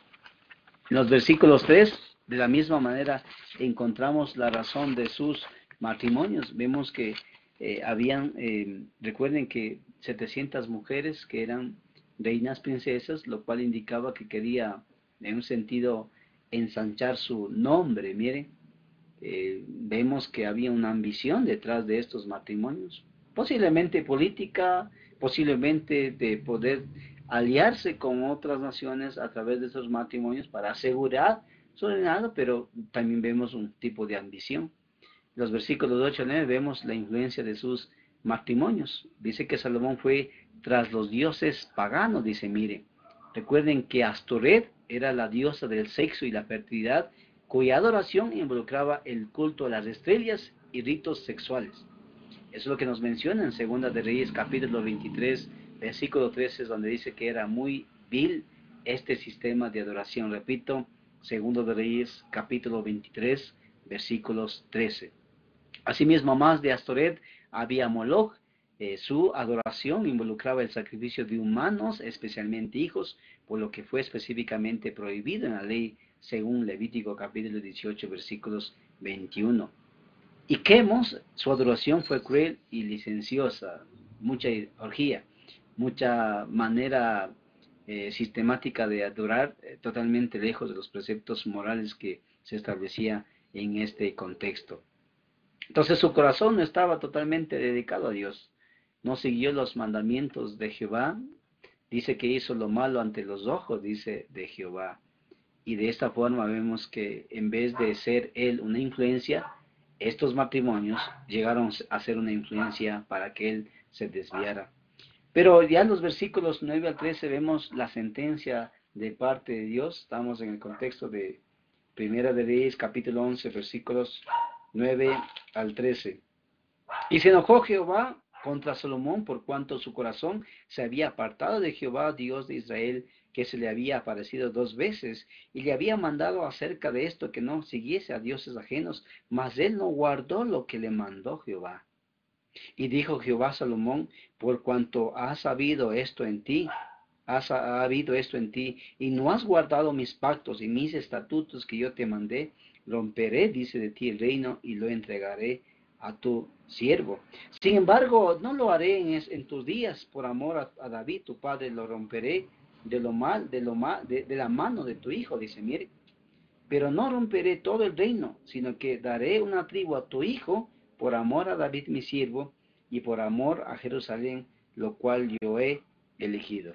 En los versículos tres, de la misma manera, encontramos la razón de sus matrimonios. Vemos que eh, habían, eh, recuerden que setecientas mujeres que eran reinas princesas, lo cual indicaba que quería, en un sentido, ensanchar su nombre. Miren, eh, vemos que había una ambición detrás de estos matrimonios, posiblemente política, posiblemente de poder aliarse con otras naciones a través de esos matrimonios para asegurar su reinado, pero también vemos un tipo de ambición. En los versículos ocho a nueve vemos la influencia de sus matrimonios. Dice que Salomón fue tras los dioses paganos. Dice, mire, recuerden que Astoret era la diosa del sexo y la fertilidad, cuya adoración involucraba el culto a las estrellas y ritos sexuales. Eso es lo que nos menciona en Segunda de Reyes capítulo veintitrés, versículo trece, donde dice que era muy vil este sistema de adoración. Repito, Segunda de Reyes capítulo veintitrés, versículos trece. Asimismo, más de Astoret había Moloch. Eh, su adoración involucraba el sacrificio de humanos, especialmente hijos, por lo que fue específicamente prohibido en la ley según Levítico capítulo dieciocho, versículos veintiuno. Y Chemos, su adoración fue cruel y licenciosa, mucha orgía, mucha manera eh, sistemática de adorar, eh, totalmente lejos de los preceptos morales que se establecía en este contexto. Entonces su corazón no estaba totalmente dedicado a Dios, no siguió los mandamientos de Jehová, dice que hizo lo malo ante los ojos, dice, de Jehová. Y de esta forma vemos que en vez de ser él una influencia, estos matrimonios llegaron a ser una influencia para que él se desviara. Pero ya en los versículos nueve al trece vemos la sentencia de parte de Dios. Estamos en el contexto de Primera de Reyes, capítulo once, versículos nueve al trece. Y se enojó Jehová contra Salomón por cuanto su corazón se había apartado de Jehová, Dios de Israel, que se le había aparecido dos veces, y le había mandado acerca de esto que no siguiese a dioses ajenos, mas él no guardó lo que le mandó Jehová. Y dijo Jehová a Salomón, por cuanto has habido esto en ti, has ha habido esto en ti, y no has guardado mis pactos y mis estatutos que yo te mandé, romperé, dice de ti, el reino y lo entregaré a tu siervo. Sin embargo, no lo haré en, es, en tus días, por amor a, a David, tu padre, lo romperé de lo mal, de lo mal, de, de la mano de tu hijo, dice, mire. Pero no romperé todo el reino, sino que daré una tribu a tu hijo, por amor a David mi siervo, y por amor a Jerusalén, lo cual yo he elegido.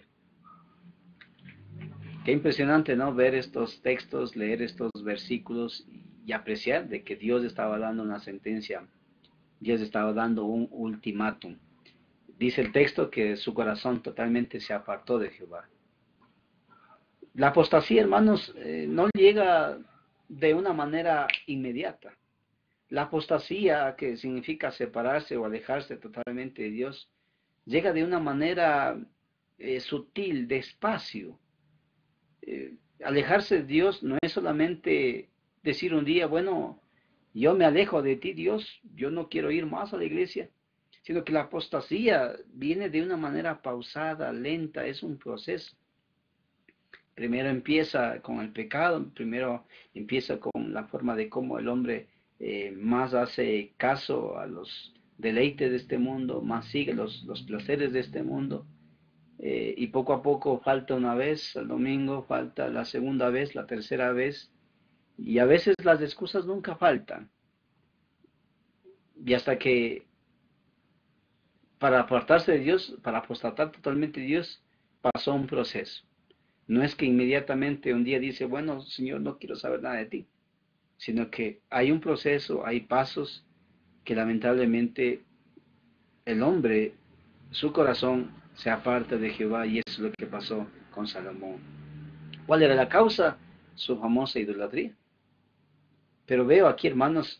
Qué impresionante, ¿no? Ver estos textos, leer estos versículos y apreciar de que Dios estaba dando una sentencia, Dios estaba dando un ultimátum. Dice el texto que su corazón totalmente se apartó de Jehová. La apostasía, hermanos, eh, no llega de una manera inmediata. La apostasía, que significa separarse o alejarse totalmente de Dios, llega de una manera eh, sutil, despacio. Eh, alejarse de Dios no es solamente decir un día, bueno, yo me alejo de ti, Dios, yo no quiero ir más a la iglesia, sino que la apostasía viene de una manera pausada, lenta, es un proceso. Primero empieza con el pecado, primero empieza con la forma de cómo el hombre eh, más hace caso a los deleites de este mundo, más sigue los, los placeres de este mundo, eh, y poco a poco falta una vez el domingo, falta la segunda vez, la tercera vez, y a veces las excusas nunca faltan, y hasta que para apartarse de Dios, para apostatar totalmente de Dios, pasó un proceso. No es que inmediatamente un día dice, bueno, Señor, no quiero saber nada de ti, sino que hay un proceso, hay pasos que lamentablemente el hombre, su corazón se aparta de Jehová, y eso es lo que pasó con Salomón. ¿Cuál era la causa? Su famosa idolatría. Pero veo aquí, hermanos,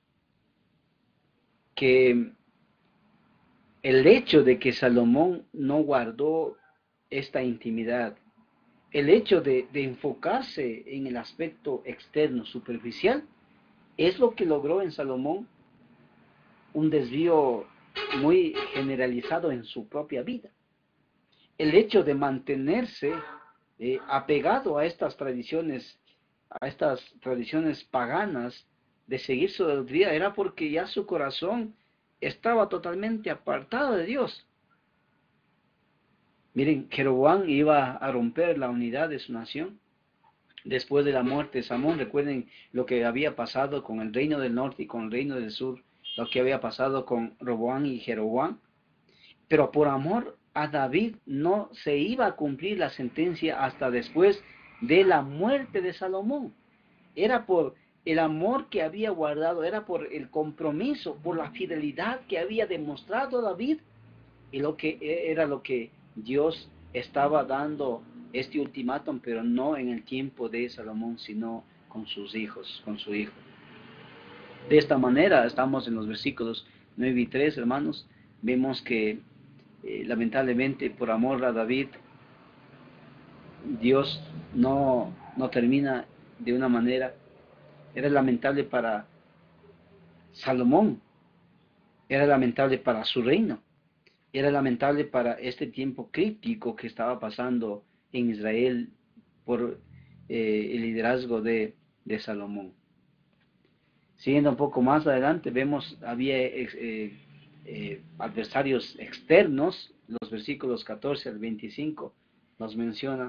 que el hecho de que Salomón no guardó esta intimidad, el hecho de, de enfocarse en el aspecto externo, superficial, es lo que logró en Salomón un desvío muy generalizado en su propia vida. El hecho de mantenerse eh, apegado a estas tradiciones, a estas tradiciones paganas, de seguir su idolatría, era porque ya su corazón estaba totalmente apartado de Dios. Miren, Jeroboam iba a romper la unidad de su nación. Después de la muerte de Salomón, recuerden lo que había pasado con el reino del norte y con el reino del sur, lo que había pasado con Roboam y Jeroboam. Pero por amor a David no se iba a cumplir la sentencia hasta después de la muerte de Salomón. Era por el amor que había guardado, era por el compromiso, por la fidelidad que había demostrado David, y lo que era lo que Dios estaba dando este ultimátum, pero no en el tiempo de Salomón, sino con sus hijos, con su hijo. De esta manera, estamos en los versículos nueve y tres, hermanos, vemos que eh, lamentablemente por amor a David, Dios no, no termina de una manera. Era lamentable para Salomón, era lamentable para su reino, era lamentable para este tiempo crítico que estaba pasando en Israel por eh, el liderazgo de, de Salomón. Siguiendo un poco más adelante, vemos había eh, eh, adversarios externos, los versículos catorce al veinticinco nos menciona.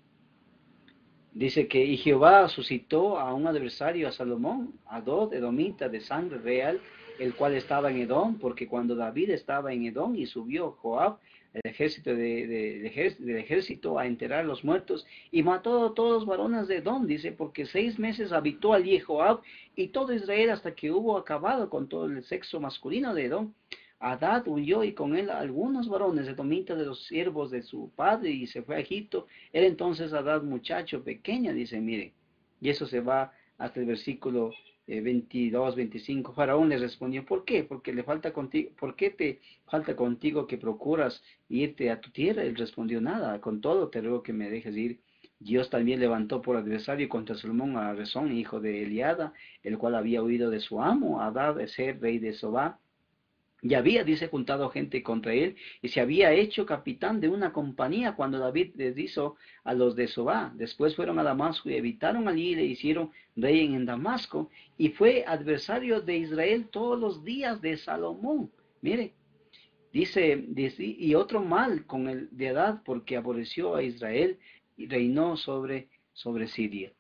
Dice que, y Jehová suscitó a un adversario a Salomón, a Dod, edomita, de sangre real, el cual estaba en Edom, porque cuando David estaba en Edom y subió Joab, el ejército de, de, de, del ejército, a enterrar los muertos, y mató a todos los varones de Edom, dice, porque seis meses habitó allí Joab y todo Israel hasta que hubo acabado con todo el sexo masculino de Edom. Hadad huyó y con él algunos varones edomitas de los siervos de su padre y se fue a Egipto. Era entonces Hadad muchacho pequeño, dice, mire, y eso se va hasta el versículo eh, veintidós, veinticinco. Faraón le respondió, ¿por qué? Porque le falta contigo, ¿por qué te falta contigo que procuras irte a tu tierra? Él respondió, nada, con todo te ruego que me dejes ir. Dios también levantó por adversario contra Salomón a Rezón, hijo de Eliada, el cual había huido de su amo, Hadad Ezer, rey de Sobá, y había, dice, juntado gente contra él, y se había hecho capitán de una compañía cuando David les hizo a los de Sobá. Después fueron a Damasco y habitaron allí y le hicieron rey en Damasco, y fue adversario de Israel todos los días de Salomón. Mire, dice, dice y otro mal con el de Hadad, porque aborreció a Israel y reinó sobre, sobre Siria.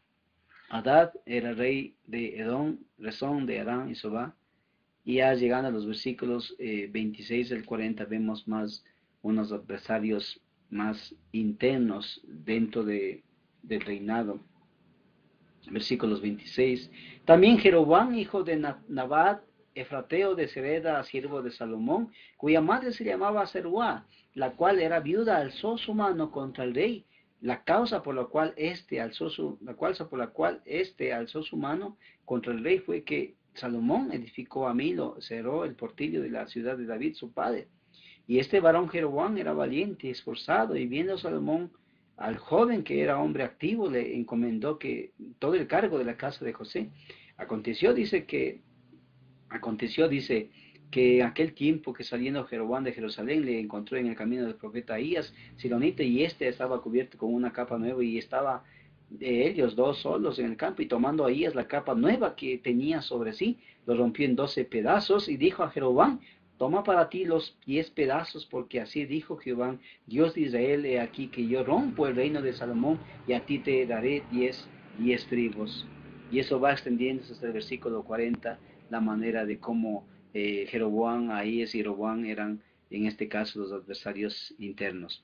Hadad era rey de Edom, Rezón de Aram y Sobá. Y ya llegando a los versículos eh, veintiséis al cuarenta vemos más unos adversarios más internos dentro de, del reinado. Versículos veintiséis. También Jeroboam, hijo de Nabat, efrateo de Sereda, siervo de Salomón, cuya madre se llamaba Zeruá, la cual era viuda, alzó su mano contra el rey. La causa por la cual éste alzó su, la causa por la cual éste alzó su mano contra el rey fue que Salomón edificó a Milo, cerró el portillo de la ciudad de David, su padre. Y este varón Jeroboam era valiente y esforzado, y viendo Salomón al joven que era hombre activo, le encomendó que todo el cargo de la casa de José. Aconteció, dice que, aconteció, dice, que en aquel tiempo que saliendo Jeroboam de Jerusalén le encontró en el camino del profeta Ahías, silonita, y este estaba cubierto con una capa nueva, y estaba de ellos dos solos en el campo, y tomando a Ahías la capa nueva que tenía sobre sí, lo rompió en doce pedazos, y dijo a Jeroboam, toma para ti los diez pedazos, porque así dijo Jehová, Dios de Israel, he aquí que yo rompo el reino de Salomón, y a ti te daré diez, diez tribus. Y eso va extendiéndose hasta el versículo cuarenta, la manera de cómo eh, Jeroboam, Ahías y Roboam eran, en este caso, los adversarios internos.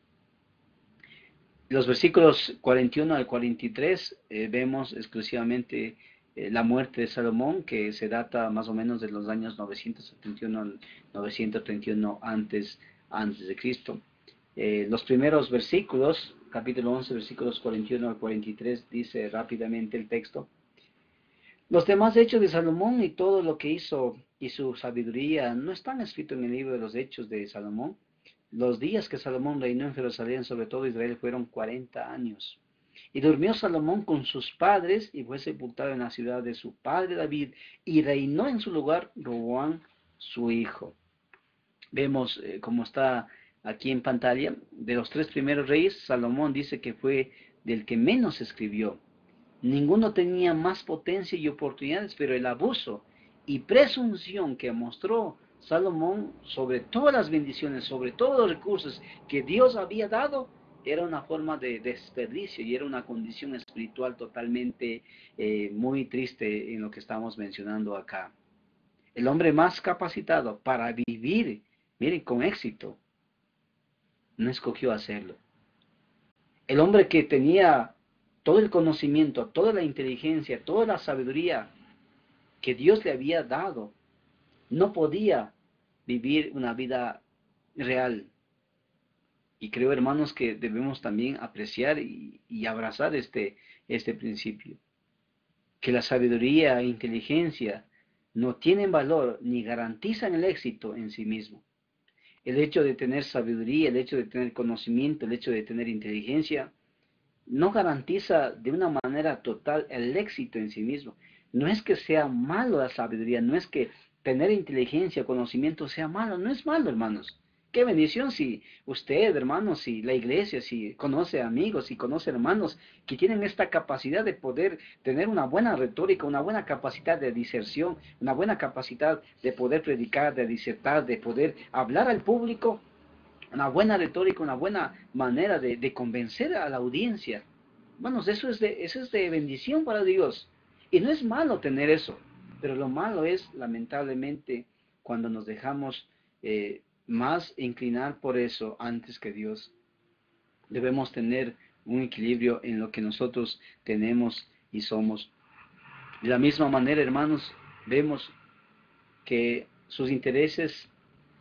Los versículos cuarenta y uno al cuarenta y tres eh, vemos exclusivamente eh, la muerte de Salomón, que se data más o menos de los años novecientos setenta y uno al novecientos treinta y uno antes, antes de Cristo. Eh, los primeros versículos, capítulo once, versículos cuarenta y uno al cuarenta y tres, dice rápidamente el texto. Los demás hechos de Salomón y todo lo que hizo y su sabiduría no están escritos en el libro de los hechos de Salomón. Los días que Salomón reinó en Jerusalén sobre todo Israel fueron cuarenta años. Y durmió Salomón con sus padres y fue sepultado en la ciudad de su padre David, y reinó en su lugar Roboam su hijo. Vemos eh, como está aquí en pantalla, de los tres primeros reyes, Salomón dice que fue del que menos escribió. Ninguno tenía más potencia y oportunidades, pero el abuso y presunción que mostró Salomón sobre todas las bendiciones, sobre todos los recursos que Dios había dado, era una forma de desperdicio y era una condición espiritual totalmente eh, muy triste en lo que estamos mencionando acá. El hombre más capacitado para vivir, miren, con éxito, no escogió hacerlo. El hombre que tenía todo el conocimiento, toda la inteligencia, toda la sabiduría que Dios le había dado, no podía vivir una vida real. Y creo, hermanos, que debemos también apreciar y, y abrazar este, este principio. Que la sabiduría e inteligencia no tienen valor ni garantizan el éxito en sí mismo. El hecho de tener sabiduría, el hecho de tener conocimiento, el hecho de tener inteligencia, no garantiza de una manera total el éxito en sí mismo. No es que sea malo la sabiduría, no es que tener inteligencia, conocimiento sea malo, no es malo, hermanos. Qué bendición si usted, hermanos, si la iglesia, si conoce amigos, si conoce hermanos que tienen esta capacidad de poder tener una buena retórica, una buena capacidad de diserción, una buena capacidad de poder predicar, de disertar, de poder hablar al público, una buena retórica, una buena manera de, de convencer a la audiencia. Hermanos, eso es, de, eso es de bendición para Dios. Y no es malo tener eso, pero lo malo es, lamentablemente, cuando nos dejamos eh, más inclinar por eso antes que Dios. Debemos tener un equilibrio en lo que nosotros tenemos y somos. De la misma manera, hermanos, vemos que sus intereses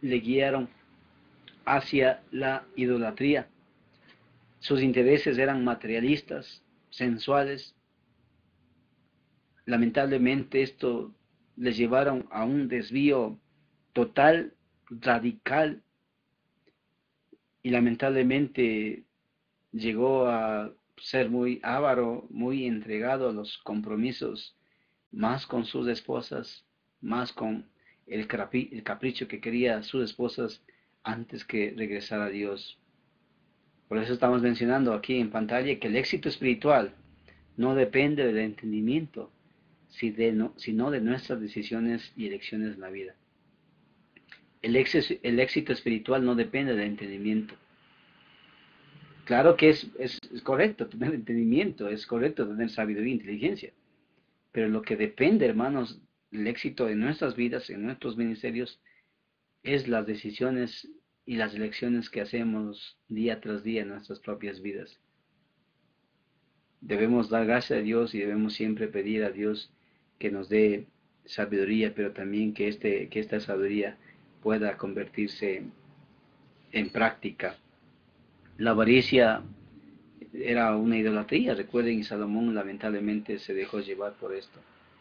le guiaron hacia la idolatría. Sus intereses eran materialistas, sensuales. Lamentablemente esto les llevaron a un desvío total, radical, y lamentablemente llegó a ser muy avaro, muy entregado a los compromisos, más con sus esposas, más con el, capi el capricho que quería sus esposas antes que regresar a Dios. Por eso estamos mencionando aquí en pantalla que el éxito espiritual no depende del entendimiento, sino de nuestras decisiones y elecciones en la vida. El éxito, el éxito espiritual no depende del entendimiento. Claro que es, es, es correcto tener entendimiento, es correcto tener sabiduría e inteligencia, pero lo que depende, hermanos, el éxito en nuestras vidas, en nuestros ministerios, es las decisiones y las elecciones que hacemos día tras día en nuestras propias vidas. Debemos dar gracias a Dios y debemos siempre pedir a Dios que nos dé sabiduría, pero también que, este, que esta sabiduría pueda convertirse en práctica. La avaricia era una idolatría, recuerden, y Salomón lamentablemente se dejó llevar por esto.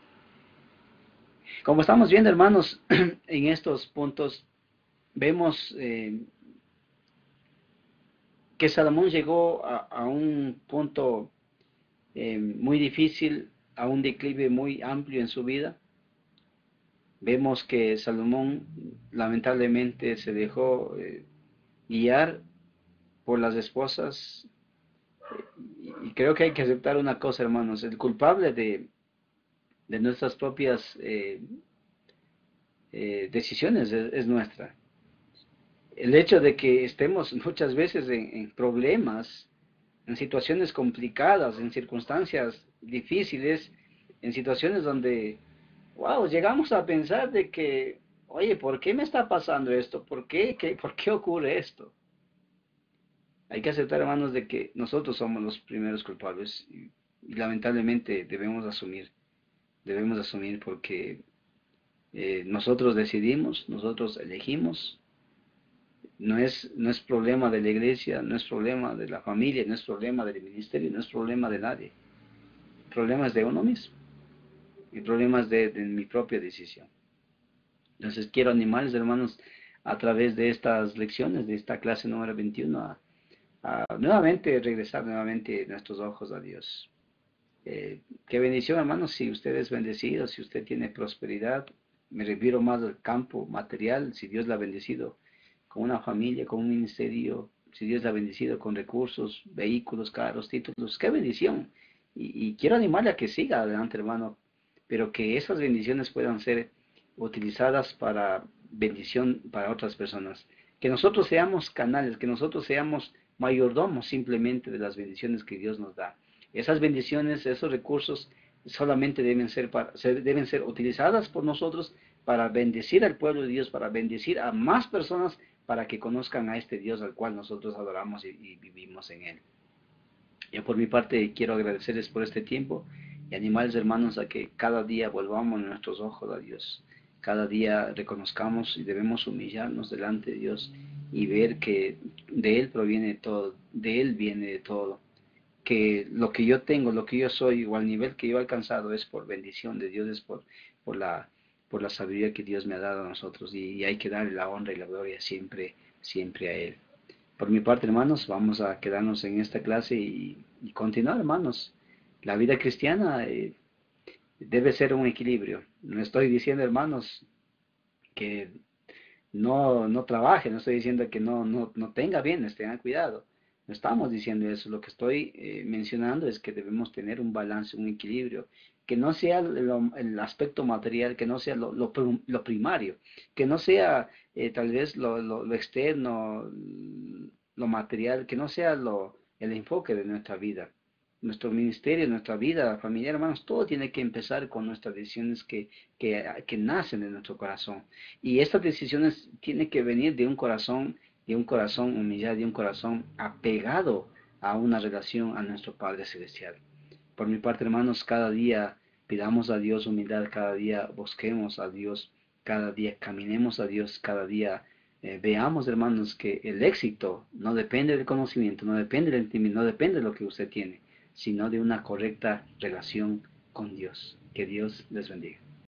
Como estamos viendo, hermanos, en estos puntos, vemos eh, que Salomón llegó a, a un punto eh, muy difícil, a un declive muy amplio en su vida. Vemos que Salomón lamentablemente se dejó eh, guiar por las esposas, y creo que hay que aceptar una cosa, hermanos: el culpable de, de nuestras propias eh, eh, decisiones es, es nuestra. El hecho de que estemos muchas veces en, en problemas, en situaciones complicadas, en circunstancias difíciles, en situaciones donde, wow, llegamos a pensar de que, oye, ¿por qué me está pasando esto? ¿Por qué, qué, ¿por qué ocurre esto? Hay que aceptar, hermanos, de que nosotros somos los primeros culpables y, y lamentablemente debemos asumir, debemos asumir porque eh, nosotros decidimos, nosotros elegimos. No es, no es problema de la iglesia, no es problema de la familia, no es problema del ministerio, no es problema de nadie. El problema es de uno mismo. El problema es de, de mi propia decisión. Entonces quiero animarles, hermanos, a través de estas lecciones, de esta clase número veintiuno, a, a nuevamente regresar nuevamente nuestros ojos a Dios. Eh, qué bendición, hermanos, si usted es bendecido, si usted tiene prosperidad. Me refiero más al campo material, si Dios la ha bendecido con una familia, con un ministerio, si Dios la ha bendecido con recursos, vehículos, carros, títulos, qué bendición. Y, y quiero animarle a que siga adelante, hermano, pero que esas bendiciones puedan ser utilizadas para bendición para otras personas. Que nosotros seamos canales, que nosotros seamos mayordomos simplemente de las bendiciones que Dios nos da. Esas bendiciones, esos recursos solamente deben ser, para, deben ser utilizadas por nosotros para bendecir al pueblo de Dios, para bendecir a más personas, para que conozcan a este Dios al cual nosotros adoramos y, y vivimos en Él. Yo por mi parte quiero agradecerles por este tiempo y animarles, hermanos, a que cada día volvamos nuestros ojos a Dios. Cada día reconozcamos y debemos humillarnos delante de Dios y ver que de Él proviene todo, de Él viene todo. Que lo que yo tengo, lo que yo soy, o al nivel que yo he alcanzado, es por bendición de Dios, es por, por, la, por la sabiduría que Dios me ha dado a nosotros, y, y hay que darle la honra y la gloria siempre, siempre a Él. Por mi parte, hermanos, vamos a quedarnos en esta clase y, y continuar, hermanos. La vida cristiana eh, debe ser un equilibrio. No estoy diciendo, hermanos, que no, no trabaje, no estoy diciendo que no, no, no tenga bienes, tengan cuidado. No estamos diciendo eso, lo que estoy eh, mencionando es que debemos tener un balance, un equilibrio, que no sea lo, el aspecto material, que no sea lo, lo, lo primario, que no sea eh, tal vez lo, lo, lo externo, lo material, que no sea lo, el enfoque de nuestra vida. Nuestro ministerio, nuestra vida familiar, hermanos, todo tiene que empezar con nuestras decisiones que, que, que nacen de nuestro corazón. Y estas decisiones tienen que venir de un corazón, de un corazón humillado, de un corazón apegado a una relación a nuestro Padre Celestial. Por mi parte, hermanos, cada día pidamos a Dios humildad, cada día busquemos a Dios, cada día caminemos a Dios, cada día eh, veamos, hermanos, que el éxito no depende del conocimiento, no depende del entendimiento, no depende de lo que usted tiene, sino de una correcta relación con Dios. Que Dios les bendiga.